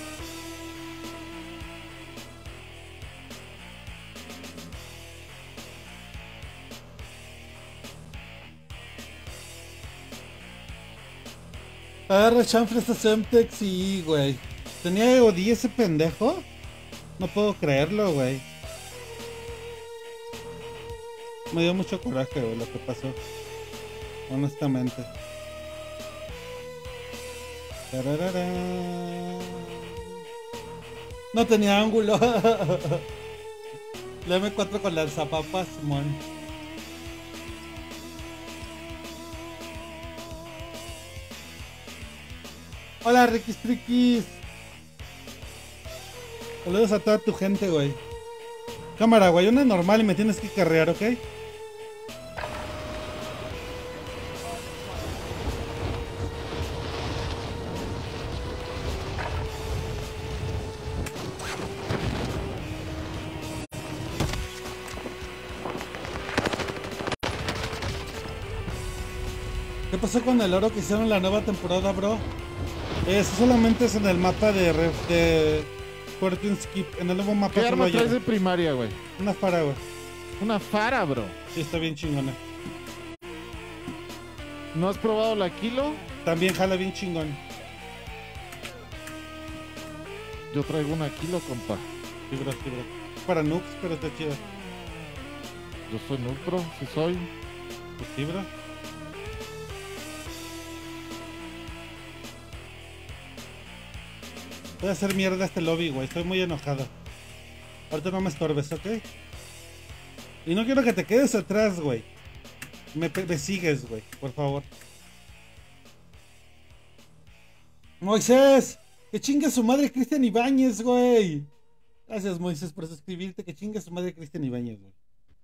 Agarra chanfle esta Semtex, sí, güey. ¿Tenía EOD ese pendejo? No puedo creerlo, güey. Me dio mucho coraje, güey, lo que pasó. Honestamente. Tararara. No tenía ángulo. La M4 con lanzapapas, mon. Hola, Riquis Triquis. Saludos a toda tu gente, güey. Cámara, güey, una normal y me tienes que carrear, ¿ok? ¿Qué pasó con el oro que hicieron la nueva temporada, bro? Eso solamente es en el mapa de Fortune Skip. En el nuevo mapa.
¿Qué arma traes de primaria, güey?
Una Fara, güey.
Una Fara, bro.
Sí, está bien chingona.
¿No has probado la Kilo?
También jala bien chingón.
Yo traigo una Kilo, compa.
Sí, bro, sí, bro. Para noobs, pero está chida.
Yo soy noob, bro. Sí soy.
Pues sí, bro. Voy a hacer mierda este lobby, güey. Estoy muy enojado. Ahorita no me estorbes, ¿ok? Y no quiero que te quedes atrás, güey. Me sigues, güey. Por favor. Moisés. Que chingue su madre Cristian Ibáñez, güey. Gracias, Moisés, por suscribirte. Que chingue su madre Cristian Ibáñez, güey.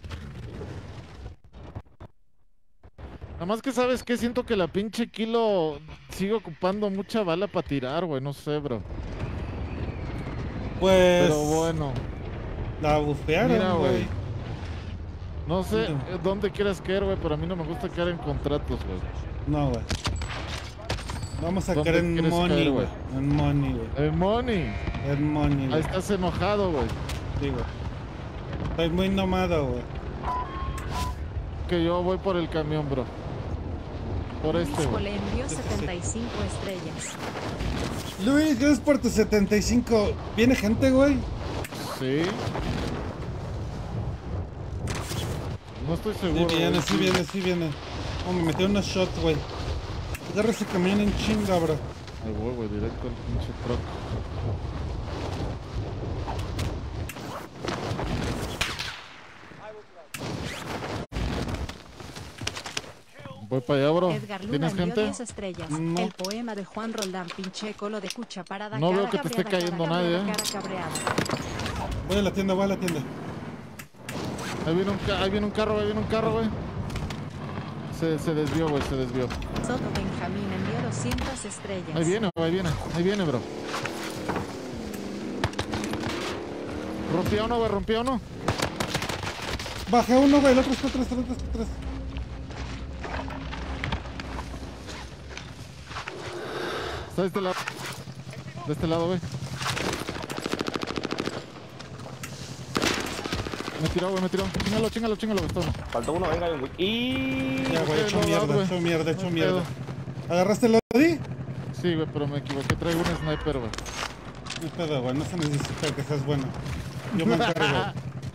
Nada más que sabes que siento que la pinche Kilo sigue ocupando mucha bala para tirar, güey. No sé, bro.
Pues...
Pero bueno.
La bufearon, güey.
No sé dónde quieras caer, güey, pero a mí no me gusta caer en contratos, güey.
No, güey. Vamos a caer en money, güey. En money, güey.
En money.
En money, güey.
Ahí estás enojado, güey.
Sí, güey. Estoy muy nomado, güey.
Que yo voy por el camión, bro. Por
Luis
este, güey.
le envió 75 estrellas.
Luis, gracias por tus 75. ¿Viene gente, güey?
Sí. No estoy seguro.
Sí viene,
güey.
sí viene, sí viene. Oh, me metió unos shots, güey. Agarra ese camión en chinga, bro.
Ahí voy, güey, directo al pinche truck. Voy para allá, bro.
Edgar Luna
¿Tienes
envió
gente?
10 estrellas.
No.
El poema de Juan Roldán, pinche colo de cucha parada.
No
cara
veo que te esté
cabreada,
cayendo
cara
nadie,
cabreada, cara cabreada.
Voy a la tienda, voy a la tienda.
Ahí viene un carro, güey. Se desvió, güey, se desvió.
Soto Benjamín envió 200 estrellas.
Ahí viene, bro. Rompía uno.
Bajé uno, güey, el otro está atrás.
Está de este lado. De este lado, güey. Me tiró. Chíngalo, Gastón.
Faltó uno, venga, güey. Y...
Ya, güey, hecho
Güey.
mierda. ¿Agarraste el Lodi?
Sí, güey, pero me equivoqué. Traigo un sniper, güey.
No pedo, güey, no se necesita que seas bueno. Yo me encargo.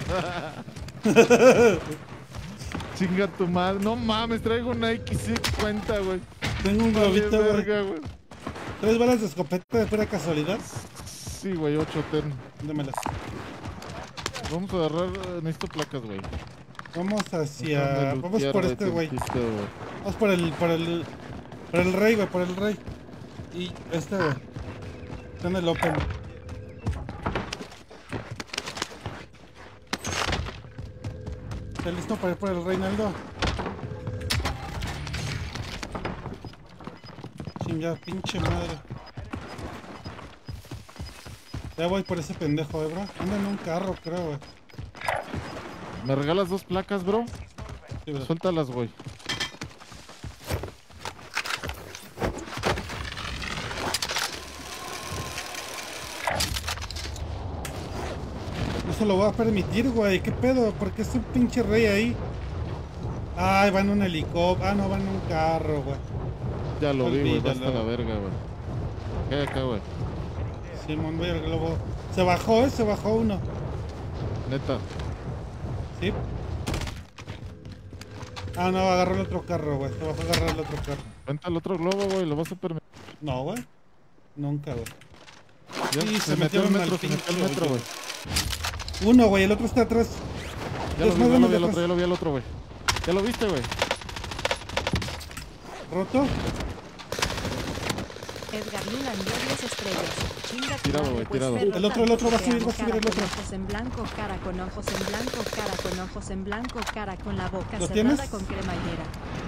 Chinga tu madre. No mames, traigo una X50, güey.
Tengo un
Vale,
globito, güey.
verga, güey.
¿3 balas de escopeta de pura casualidad?
Sí, güey, 8 ten.
Dámelas.
Vamos a agarrar, necesito placas, güey.
Vamos hacia...
Déjame
Vamos
lootear,
por
güey,
este, güey.
tantito, güey.
Vamos por el rey, güey, por el rey. Y este, güey. Está en el open. ¿Estás listo para ir por el Reinaldo? Chinga, pinche madre. Ya voy por ese pendejo, bro. Anda en un carro, creo, güey.
¿Me regalas 2 placas, bro?
Sí, bro.
Suéltalas, güey.
No se lo voy a permitir, güey. ¿Qué pedo? ¿Por qué es un pinche rey ahí? Ay, va en un helicóptero. Ah, no, va en un carro, güey.
Ya lo vi, güey.
Olvídalo.
Basta la verga, güey. ¿Qué hay acá, güey?
Simón, voy al globo. Se bajó, se bajó uno.
Neta.
¿Sí? Ah, no, agarró el otro carro, güey. Se bajó a agarrar el otro carro.
Vente al otro globo, güey. Lo vas a permitir.
No, güey. Nunca, güey.
Ya,
Sí,
se metió al
metieron
metro,
al
se metió al
pinche
metro, güey.
Uno, güey, el otro está atrás.
Ya lo vi,
Desmádame
ya lo vi
de
al otro,
atrás.
ya lo vi al otro, güey. Ya lo viste, güey.
¿Roto?
Edgar Luna envió 10 estrellas. Chinga tu
Tirado,
madre,
güey,
pues,
tirado.
perro,
El otro va a
tanto
subir,
te amo,
va a subir el
cara
otro.
con ojos en blanco, cara con ojos en blanco, cara con ojos en blanco, cara con la boca
¿Lo
cerrada
tienes?
con cremallera.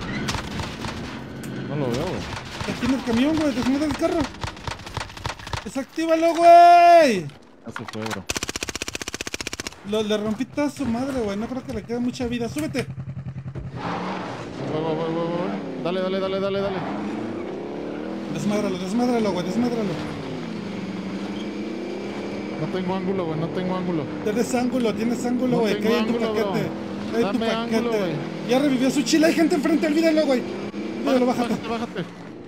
No lo veo, güey.
Aquí en el camión, güey. Desmuda el carro. ¡Desactívalo, güey!
Ya se fue, bro.
Le rompí toda su madre, güey. No creo que le quede mucha vida. ¡Súbete!
Voy. Dale, dale, dale, dale, dale.
Desmádralo, güey. Desmádralo.
No tengo ángulo, güey. No tengo ángulo.
Tienes ángulo,
No
güey.
tengo
Cae en tu
ángulo, bro.
paquete. Cae en tu
Dame ángulo,
paquete.
güey.
Ya revivió su chile. Hay gente enfrente. Olvídalo, güey. Olvídalo, bájate.
Bájate.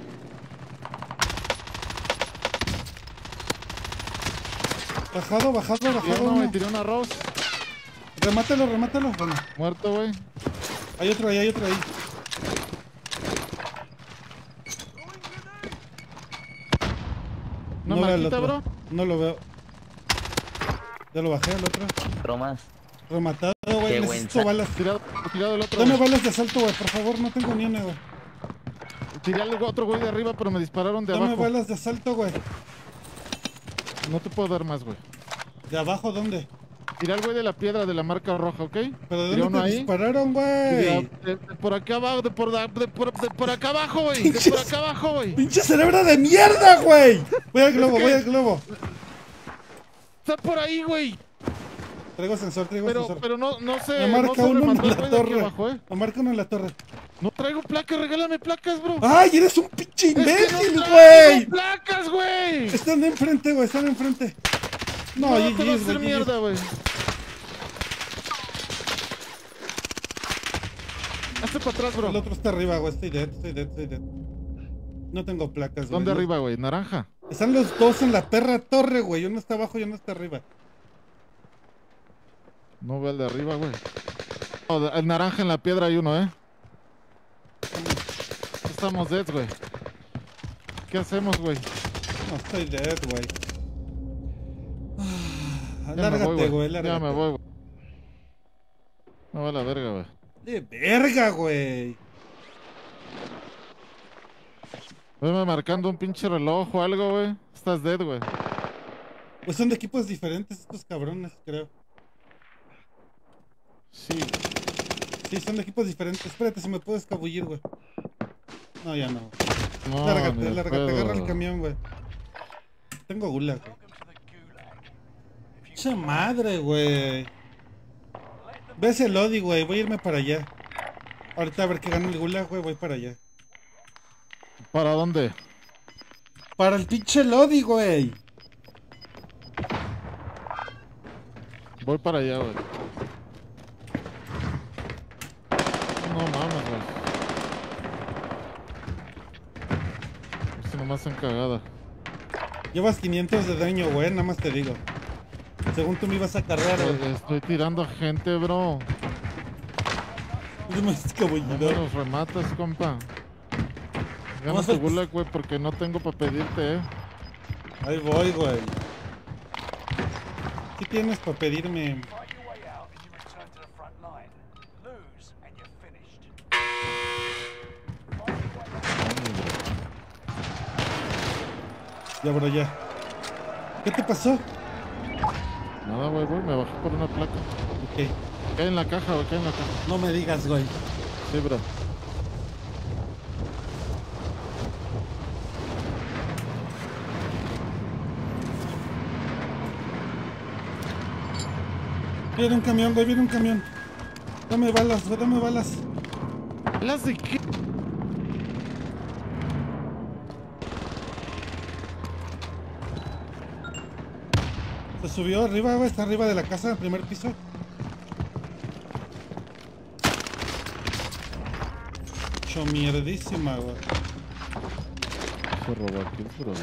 Bajado
Yo no,
uno.
me tiré un arroz.
Remátalo. Bueno,
Muerto, güey.
hay otro ahí.
¿Una
No veo el
marquita,
otro.
bro?
No lo veo. Ya lo bajé al otro.
Bromas.
Rematado, güey.
Qué
Necesito
buen
balas.
Tirado el otro,
Dame
güey.
balas de asalto, güey. Por favor, no tengo ni una, güey.
Tiré al otro güey de arriba, pero me dispararon de
Dame
abajo.
balas de asalto, güey.
No te puedo dar más, güey.
¿De abajo dónde?
Tiré al güey de la piedra de la marca roja, ¿ok?
¿Pero de
Tiré
dónde
uno
te
ahí.
dispararon,
De
güey?
por acá abajo, de por acá abajo, güey. De por acá abajo, güey.
¡Pinche cerebro de mierda, güey! Voy al globo.
Está por ahí, güey.
Traigo sensor.
Pero no sé.
Me
No
marca
se
uno
me
en
mandó el
la
güey de aquí
torre.
abajo,
Me marca uno en la torre.
No traigo placas, regálame placas, bro.
¡Ay, eres un pinche
Es que
imbécil,
no
güey!
traigo placas, güey.
Están enfrente, güey. No,
No,
GG's,
te vas a hacer
güey,
mierda, güey. Hazte para atrás, bro.
El otro está arriba, güey. Estoy dead. No tengo placas, güey.
¿Dónde arriba, güey? Naranja.
Están los dos en la perra torre, güey. Uno está abajo y uno está arriba.
No veo el de arriba, güey. No, el naranja en la piedra hay uno, Estamos dead, güey. ¿Qué hacemos, güey?
No, estoy dead, güey.
Ya me
Lárgate,
voy,
güey.
Ya
Lárgate.
me voy, güey. Me va a la verga, güey.
De verga, güey.
Veme marcando un pinche reloj o algo, güey. Estás dead, güey.
Pues son de equipos diferentes estos cabrones, creo.
Sí.
Sí, son de equipos diferentes. Espérate, si me puedo escabullir, güey. No, ya no.
No, ni
Lárgate,
de
agarra el
pedo.
camión, güey. Tengo gulag, güey.
Welcome to the gulag. If you
Mucha madre, güey. Ve ese Lodi, güey. Voy a irme para allá. Ahorita a ver que gano el gulag, güey. Voy para allá.
¿Para dónde?
Para el pinche Lodi, güey.
Voy para allá, güey. No mames, güey. Esto nomás en cagada.
Llevas 500 de daño, güey. Nada más te digo. Según tú me ibas a cargar, güey.
Estoy tirando gente, bro.
No me
No me
escabullido.
los rematas, compa. Gana tu gulag, güey, porque no tengo para pedirte,
Ahí voy, güey. ¿Qué tienes para pedirme?
Fight your way out and you return to the front line. Lose and you're finished.
Ya, bro, ya. ¿Qué te pasó?
Nada, güey, me bajé por una placa.
Ok.
Cae en la caja, güey, cae en la caja.
No me digas, güey.
Sí, bro.
Viene un camión, güey, viene un camión. Dame balas, güey, dame balas.
¿Las de qué?
Se subió arriba, güey, está arriba de la casa, primer piso. Cho mierdísima, güey.
Se robó aquí, bro.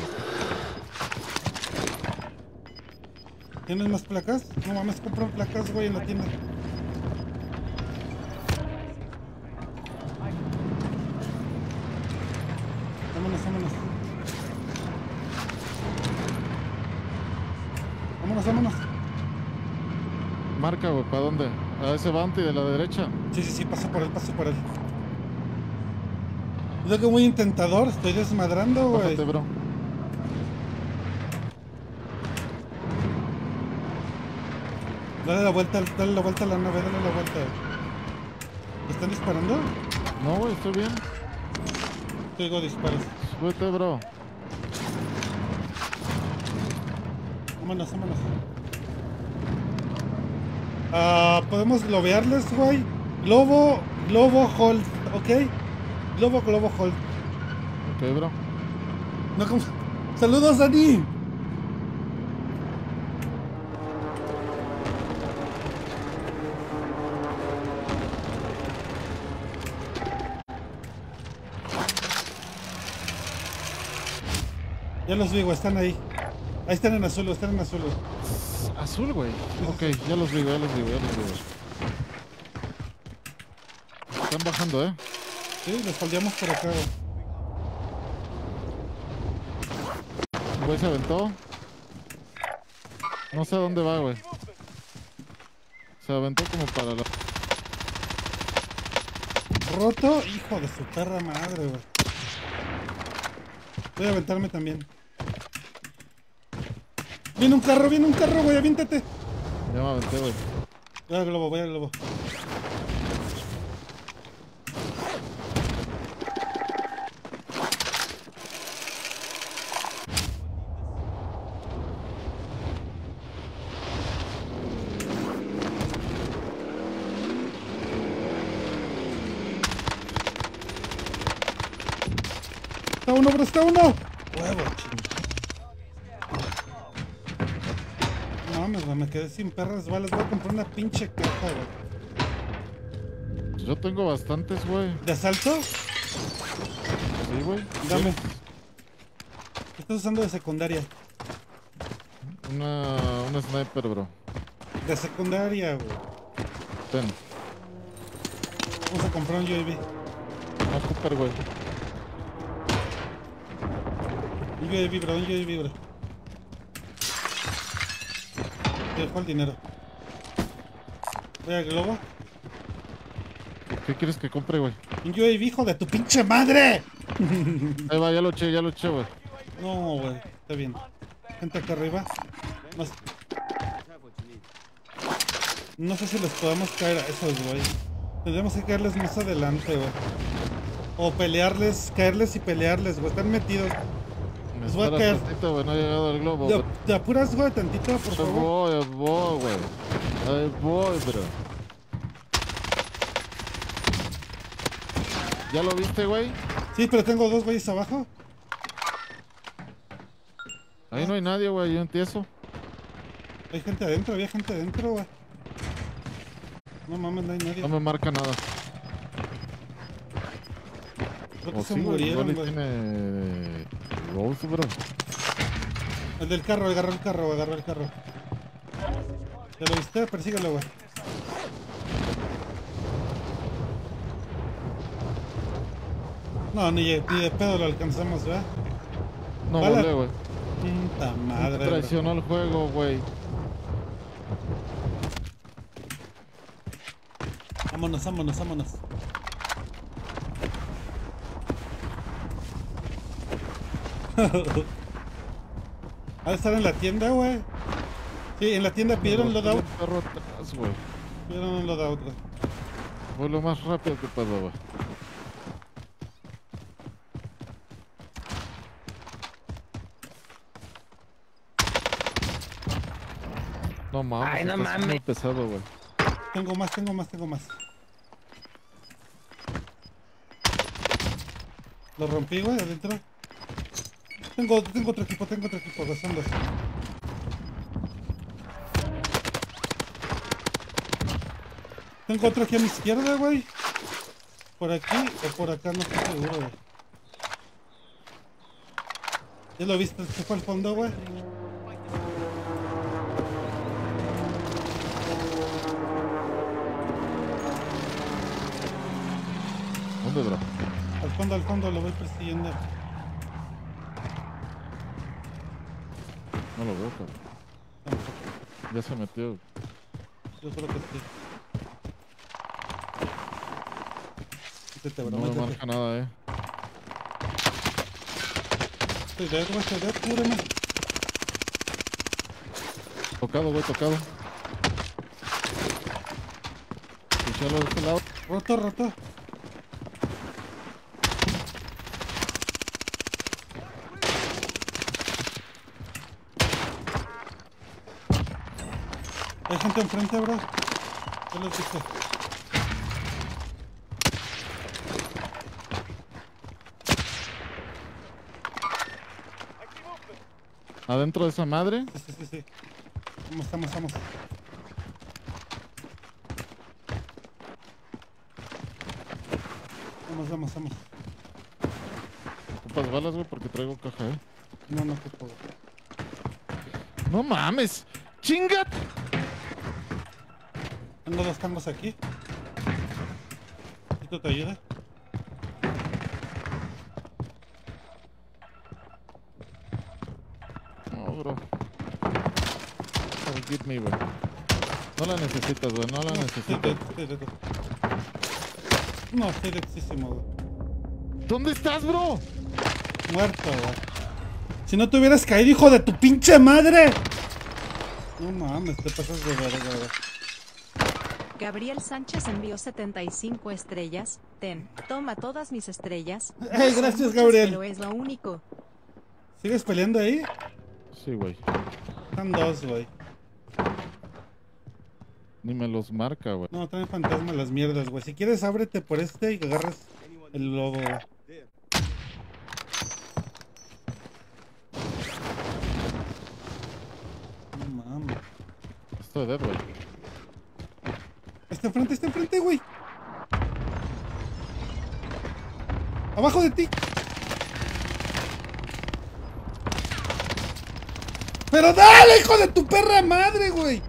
¿Tienes más placas? No mames, compran placas, güey, en la tienda. Vámonos, vámonos. Vámonos, vámonos.
Marca, güey, ¿para dónde? A ese bounty de la derecha.
Sí, sí, sí, paso por él, paso por él. Yo que muy intentador, estoy desmadrando, güey.
Bájate, bro.
Dale la vuelta a la nave, dale la vuelta. ¿Me están disparando?
No, güey, estoy bien.
Te oigo disparos.
Súbete, bro.
Vámonos, vámonos. Ah, podemos globearles, güey. Globo hold, ¿ok? Globo hold.
Ok, bro.
No, como... ¡Saludos, Dani! Ya los vi, güey, están ahí. Ahí están en azul, están en azul.
Azul, güey. Ok, ya los vi, ya los vi, ya los vi. Están bajando,
Sí, los faldeamos por acá, güey.
El güey se aventó. No sé a dónde va, güey. Se aventó como para la...
Roto, hijo de su perra madre, güey. Voy a aventarme también. Viene un carro, güey, aviéntate.
Ya me aventé, güey.
Voy al globo, voy al globo. Está uno, bro, está uno. Huevo, no mames, güey, me quedé sin perras balas. Voy a comprar una pinche caja, güey.
Yo tengo bastantes, güey.
¿De asalto?
Sí, güey.
Dame. ¿Qué estás usando de secundaria?
Una sniper, bro.
De secundaria, güey.
Ten.
Vamos a comprar un UAV.
No, super, güey.
Un UAV, bro, un UAV, bro. Te dejo el dinero. Voy al globo.
¿Qué quieres que compre, güey?
Un UAV, hijo de tu pinche madre.
Ahí va, ya lo eché, güey.
No, güey, está bien. Gente acá arriba. No sé si les podamos caer a esos, güey. Tendremos que caerles más adelante, güey. O pelearles, caerles y pelearles, güey. Están metidos. Les voy a caer.
Tantito, güey, no ha llegado el globo.
¿Te apuras, güey, tantito, por favor?
Ahí voy, güey. Ahí voy, bro. ¿Ya lo viste, güey?
Sí, pero tengo dos güeyes abajo.
Ahí no hay nadie, güey, yo empiezo.
Hay gente adentro, había gente adentro, güey. No mames, no hay nadie.
No me marca nada.
Creo que
O
se
sí, güey,
murieron,
igual y
güey.
tiene... Ghost, bro.
El del carro, agarró el carro, agarró el carro. ¿Ya lo viste? Persíguelo, güey. No, ni de pedo lo alcanzamos, ¿verdad?
No
Bala.
volé, güey.
Puta madre, bro.
Traicionó el juego, güey.
Vámonos. Ha de estar en la tienda, güey. Sí, en la tienda pidieron loadout.
Perro atrás, güey.
Pidieron un loadout, güey.
Voy lo más rápido que puedo, güey. No mames,
Ay, no
estás
mames.
muy pesado, güey.
Tengo más. Lo rompí, güey, adentro. Tengo otro equipo, gozando. Tengo otro aquí a mi izquierda, güey. Por aquí o por acá, no estoy seguro, güey. ¿Ya lo viste? Se fue al fondo, güey.
¿Dónde, bro?
Al fondo, lo voy persiguiendo.
No lo veo, cabrón. Ya se metió.
Yo creo que sí. Métete, bro,
No me
métete.
marca nada,
Estoy dead, cúbreme.
Tocado, güey, tocado. Escuchalo de este lado.
Roto. Hay gente enfrente, bro. ¿Qué les dije?
Adentro de esa madre.
Sí. Vamos. Vamos.
Ocupas balas, güey, porque traigo caja,
No te puedo.
No mames. ¡Chingat!
Tengo dos tangos aquí. ¿Esto te ayuda?
No, bro. Forgive me, güey. No la necesitas, güey, no la necesitas.
Estoy dexísimo, güey.
¿Dónde estás, bro?
Muerto, güey. Si no te hubieras caído, hijo de tu pinche madre. No mames, te pasas de verga, güey.
Gabriel Sánchez envió 75 estrellas. Toma todas mis estrellas.
Ey,
Son
gracias,
muchas,
Gabriel.
Pero es lo único.
¿Sigues peleando ahí?
Sí, güey.
Están dos, güey.
Ni me los marca, güey.
No, traen fantasma las mierdas, güey. Si quieres, ábrete por este y agarras el lobo, güey. No mames.
Estoy dead, güey.
Está enfrente, güey. Abajo de ti. Pero dale, hijo de tu perra madre, güey.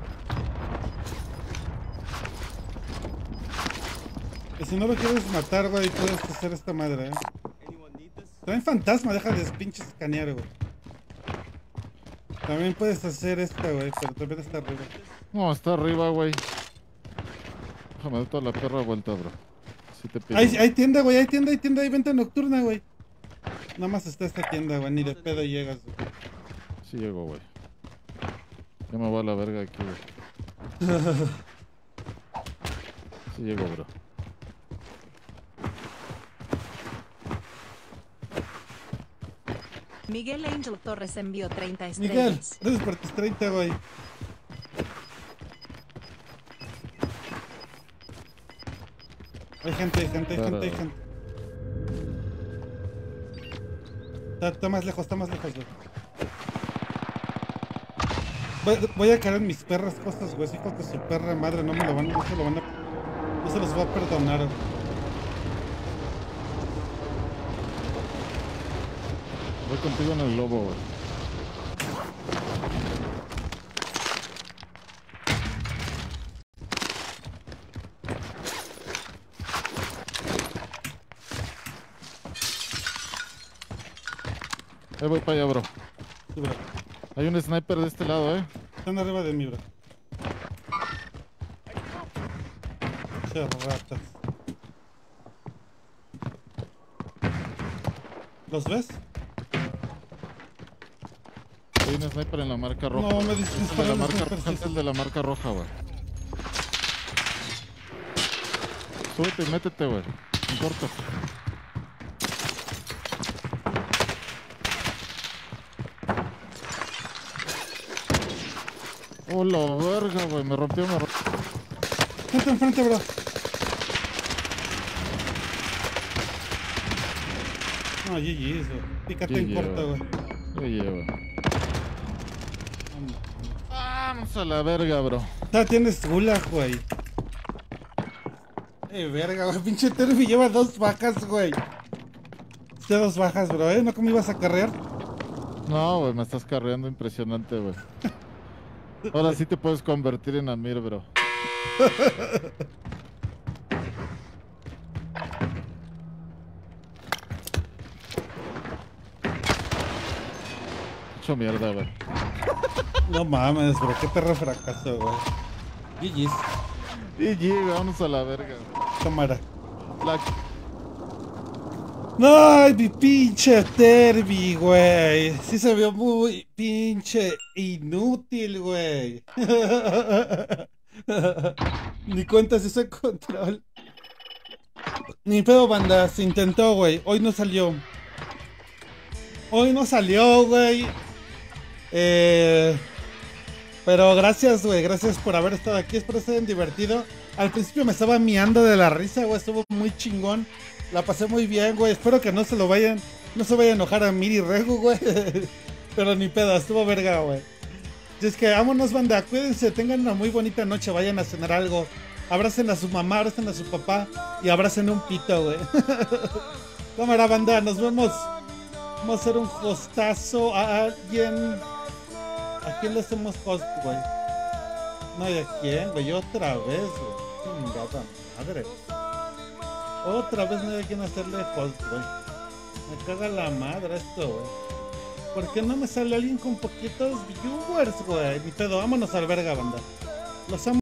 Que si no lo quieres matar, güey, puedes hacer esta madre, Traen fantasma, deja de pinches escanear, güey. También puedes hacer esta, güey, pero también está arriba.
No, está arriba, güey. Déjame dar toda la perra vuelta, bro. Si te pido.
Hay tienda, güey, hay venta nocturna, güey. Nada más está esta tienda, güey, ni de pedo llegas, güey.
Sí llego, güey. Ya me voy a la verga aquí, güey. Sí llego, bro.
Miguel Angel Torres envió 30
Miguel,
estrellas.
gracias por tus 30, güey. Hay gente. Está más lejos, güey. Voy a caer en mis perras cosas, güey. Hijo que su perra madre no se los va a perdonar, güey.
Voy contigo en el lobo, güey. Voy para allá, bro.
Sí, bro.
Hay un sniper de este lado,
Están arriba de mí, bro. Che ratas. ¿Los ves?
Hay un sniper en la marca roja.
No, me
Es el de
disparó
la
el
marca
sniper,
roja,
sí,
es
sí.
el de la marca roja, güey. Súbete y métete, güey. No importa. Oh, la verga, güey. Me rompió.
Gente enfrente, bro. No, GG, eso. Pícate en
GG,
corto,
güey.
güey.
Oye, güey. Vamos a la verga, bro.
Ya tienes gulag, güey. Verga, güey. Pinche Terfi lleva 2 bajas, güey. De 2 bajas, bro, ¿No cómo ibas a carrear?
No, güey, me estás carreando impresionante, güey. Ahora sí te puedes convertir en Amir, bro. Mucho mierda, güey.
No mames, bro. Qué perro fracaso, güey. GG's.
GG, vámonos a la verga, güey.
Cámara.
La...
No, mi pinche Terbi, güey. Sí se vio muy pinche inútil, güey. Ni cuenta si hizo control. Ni pedo, banda. Se intentó, güey. Hoy no salió. Hoy no salió, güey. Pero gracias, güey. Gracias por haber estado aquí. Espero que se hayan divertido. Al principio me estaba miando de la risa, güey. Estuvo muy chingón. La pasé muy bien, güey. Espero que no se vaya a enojar a Miri Regu, güey. Pero ni pedo, estuvo verga, güey. Y es que vámonos, banda. Cuídense, tengan una muy bonita noche. Vayan a cenar algo. Abracen a su mamá, abracen a su papá. Y abracen un pito, güey. Cámara, banda, nos vemos. Vamos a hacer un hostazo a alguien. ¿A quién le hacemos host, güey? No, ¿y a quién, güey? Otra vez, güey. Chingada madre. Otra vez no hay a quién hacerle host, güey. Me caga la madre esto, güey. ¿Por qué no me sale alguien con poquitos viewers, güey? Ni pedo, vámonos al verga, banda. Los amo.